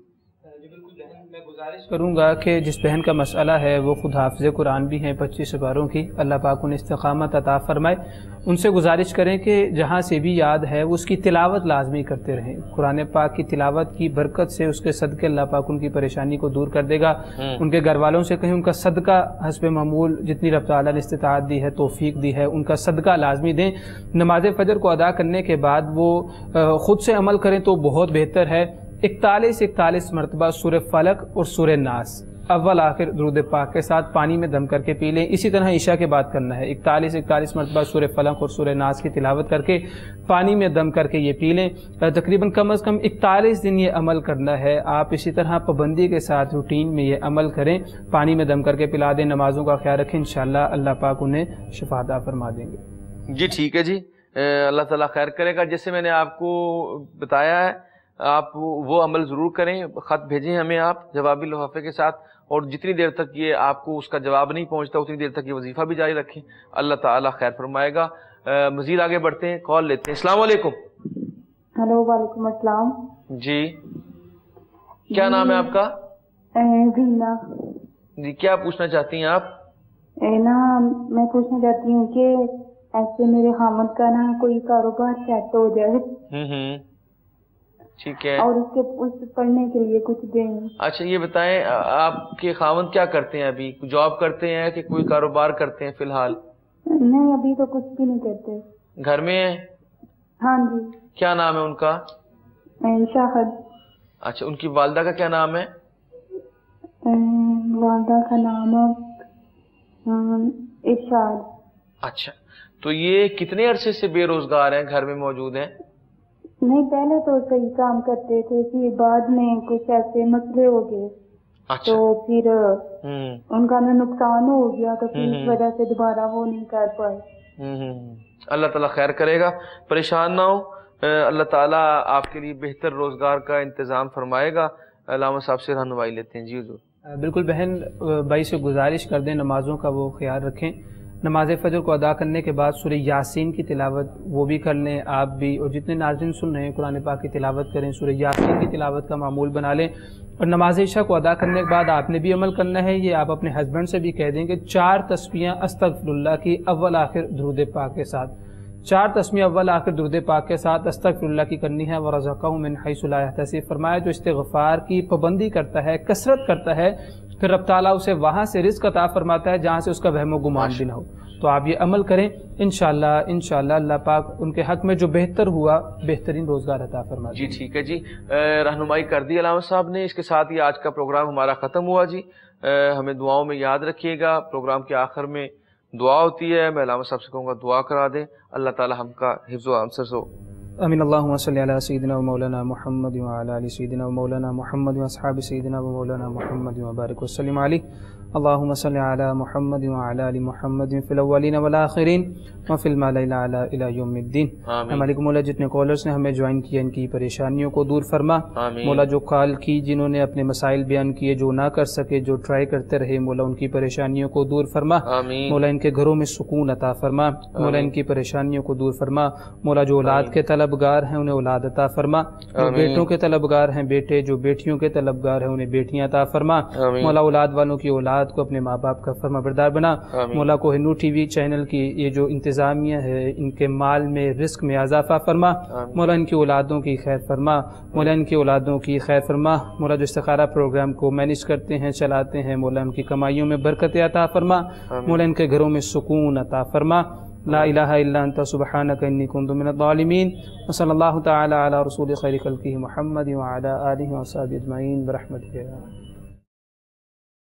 میں گزارش کروں گا کہ جس بہن کا مسئلہ ہے وہ خود حافظ قرآن بھی ہیں پچیس سپاروں کی، اللہ پاک انہیں استقامت عطا فرمائے. ان سے گزارش کریں کہ جہاں سے بھی یاد ہے وہ اس کی تلاوت لازمی کرتے رہیں. قرآن پاک کی تلاوت کی برکت سے اس کے صدقے اللہ پاک ان کی پریشانی کو دور کر دے گا. ان کے گھر والوں سے کہیں ان کا صدقہ حسب معمول جتنی رب تعالیٰ نے استطاعت دی ہے، توفیق دی ہے، ان کا صدقہ لازمی دیں. نماز فجر کو ادا کرنے کے بعد وہ خود سے عمل کریں تو بہت بہتر ہے. اکتالیس اکتالیس مرتبہ سورہ فلق اور سورہ ناس اول آخر درود پاک کے ساتھ پانی میں دم کر کے پی لیں. اسی طرح عشاء کے بعد کرنا ہے، اکتالیس اکتالیس مرتبہ سورہ فلق اور سورہ ناس کی تلاوت کر کے پانی میں دم کر کے یہ پی لیں. تقریباً کم از کم اکتالیس دن یہ عمل کرنا ہے. آپ اسی طرح پابندی کے ساتھ روٹین میں یہ عمل کریں، پانی میں دم کر کے پلا دیں، نمازوں کا خیال رکھیں، انشاءاللہ اللہ پاک انہیں شفا عطا فرما دیں گے. جی ٹھیک ہے جی، اللہ تعالیٰ خیر کرے گا. جیسے میں نے آپ کو بتایا ہے آپ وہ عمل ضرور کریں. خط بھیجیں ہمیں آپ جوابی لفافے کے ساتھ، اور جتنی دیر تک یہ آپ کو اس کا جواب نہیں پہنچتا اتنی دیر تک یہ وظیفہ بھی جاری رکھیں. اللہ تعالیٰ خیر فرمائے گا. مزید آگے بڑھتے ہیں، کال لیتے ہیں. السلام علیکم. ہلو وعلیکم السلام. جی کیا نام ہے آپ کا؟ زینا. جی کیا پوچھنا چاہتی ہیں آپ؟ نا میں پوچھنا چاہتی ہوں کہ ایسے میرے خامد کا نا کوئی کاروبار سیٹ ہو جائے. ہوں ہوں ٹھیک ہے. اور اس کے اس پڑھنے کے لیے کچھ دیں. اچھا یہ بتائیں آپ کے خاوند کیا کرتے ہیں ابھی؟ جاب کرتے ہیں کہ کوئی کاروبار کرتے ہیں فی الحال؟ نہیں ابھی تو کچھ بھی نہیں کرتے. گھر میں ہیں؟ ہاں جی. کیا نام ہے ان کا؟ شاہد. اچھا ان کی والدہ کا کیا نام ہے؟ والدہ کا نام ارشاد. اچھا تو یہ کتنے عرصے سے بے روزگار ہیں، گھر میں موجود ہیں؟ نہیں پہلے تو صحیح کام کرتے تھے، پھر بعد میں کچھ ایسے مسئلے ہو گئے. اچھا. تو پھر ان کا نا نقصان ہو گیا تو پھر اس وجہ سے دوبارہ وہ نہیں کر پائے. اللہ تعالیٰ خیر کرے گا، پریشان نہ ہو. اللہ تعالیٰ آپ کے لیے بہتر روزگار کا انتظام فرمائے گا. علامہ صاحب سے رہنمائی لیتے ہیں. جی حضور. بالکل بہن بھائی سے گزارش کر دیں نمازوں کا وہ خیال رکھیں. نماز فجر کو ادا کرنے کے بعد سورہ یاسین کی تلاوت وہ بھی کر لیں آپ بھی، اور جتنے ناظرین سن رہے ہیں قرآن پاک کی تلاوت کریں، سورہ یاسین کی تلاوت کا معمول بنا لیں۔ اور نماز عشاء کو ادا کرنے کے بعد آپ نے بھی عمل کرنا ہے، یہ آپ اپنے ہسبینڈ سے بھی کہہ دیں کہ چار تسبیحاں استغفر اللہ کی اول آخر درود پاک کے ساتھ، چار تسبیحاں اول آخر درود پاک کے ساتھ استغفر اللہ کی کرنی ہے۔ وَرَزَقَهُ مِنْ حَيْثُ لَا يَحْتَسِبُ، فرمایا جو استغفار کی پابندی کرتا ہے، کثرت کرتا ہے، پھر رب تعالیٰ اسے وہاں سے رزق عطا فرماتا ہے جہاں سے اس کا وہم و گمان بھی نہ ہو۔ تو آپ یہ عمل کریں، انشاءاللہ انشاءاللہ اللہ پاک ان کے حق میں جو بہتر ہوا بہترین روزگار عطا فرمائے۔ جی ٹھیک ہے جی، رہنمائی کر دی علامہ صاحب نے۔ اس کے ساتھ ہی آج کا پروگرام ہمارا ختم ہوا جی۔ ہمیں دعاؤں میں یاد رکھیے گا، پروگرام کے آخر میں دعا ہوتی ہے، میں علامہ صاحب سے کہوں گا دعا کرا دیں، اللہ تعالی ہم کا حفظ و امسر سو امین۔ اللہم صلی علی سیدنا و مولانا محمد وعلی آل سیدنا و مولانا محمد واصحاب سیدنا و مولانا محمد وبارک وسلم علیہ۔ اللہم صلی علی محمد وعلی آل محمد فی الاولین والآخرین وفی الملأ الاعلی الی یوم الدین۔ مالک مولا جتنے کالرز نے ہمیں جوائن کیا ان کی پریشانیوں کو دور فرما مولا، جو کال کی جنہوں نے اپنے مسائل بیان کیے، جو نہ کر سکے، جو ٹرائی کرتے رہے مولا، ان کی پریشانیوں کو دور فرما مولا، ان کے گھروں میں سکون عطا فرما مولا، ان کی پریشانیوں کو دور فرما مولا، جو اولاد کے طلبگار ہیں انہیں اولاد عطا فرما، جو بیٹوں کے طلبگار ہیں بیٹے، جو بیٹیوں کے طلبگار ہیں انہیں بیٹیاں عطا فرما مولا، اولاد والوں کی اولاد کو اپنے ماں باپ کا فرما بردار بنا مولا، Koh Noor T V channel کی یہ جو انتظامیہ ہے ان کے مال میں رزق میں اضافہ فرما مولا، ان کی اولادوں کی خیر فرما مولا، ان کی اولادوں کی خیر فرما مولا، جو استخارہ پروگرام کو مینیج کرتے ہیں چلاتے ہیں مولا، ان کی کمائیوں میں برکت عطا فرما مولا، ان کے گھروں میں سکون عطا فرما۔ لا الہ الا انت سبحانک انی کنت من الظالمین، وصلی اللہ تعالی علی رسول خیر خلقہ محمد وعلی آلہ وصحبہ اجمعین برحمتک۔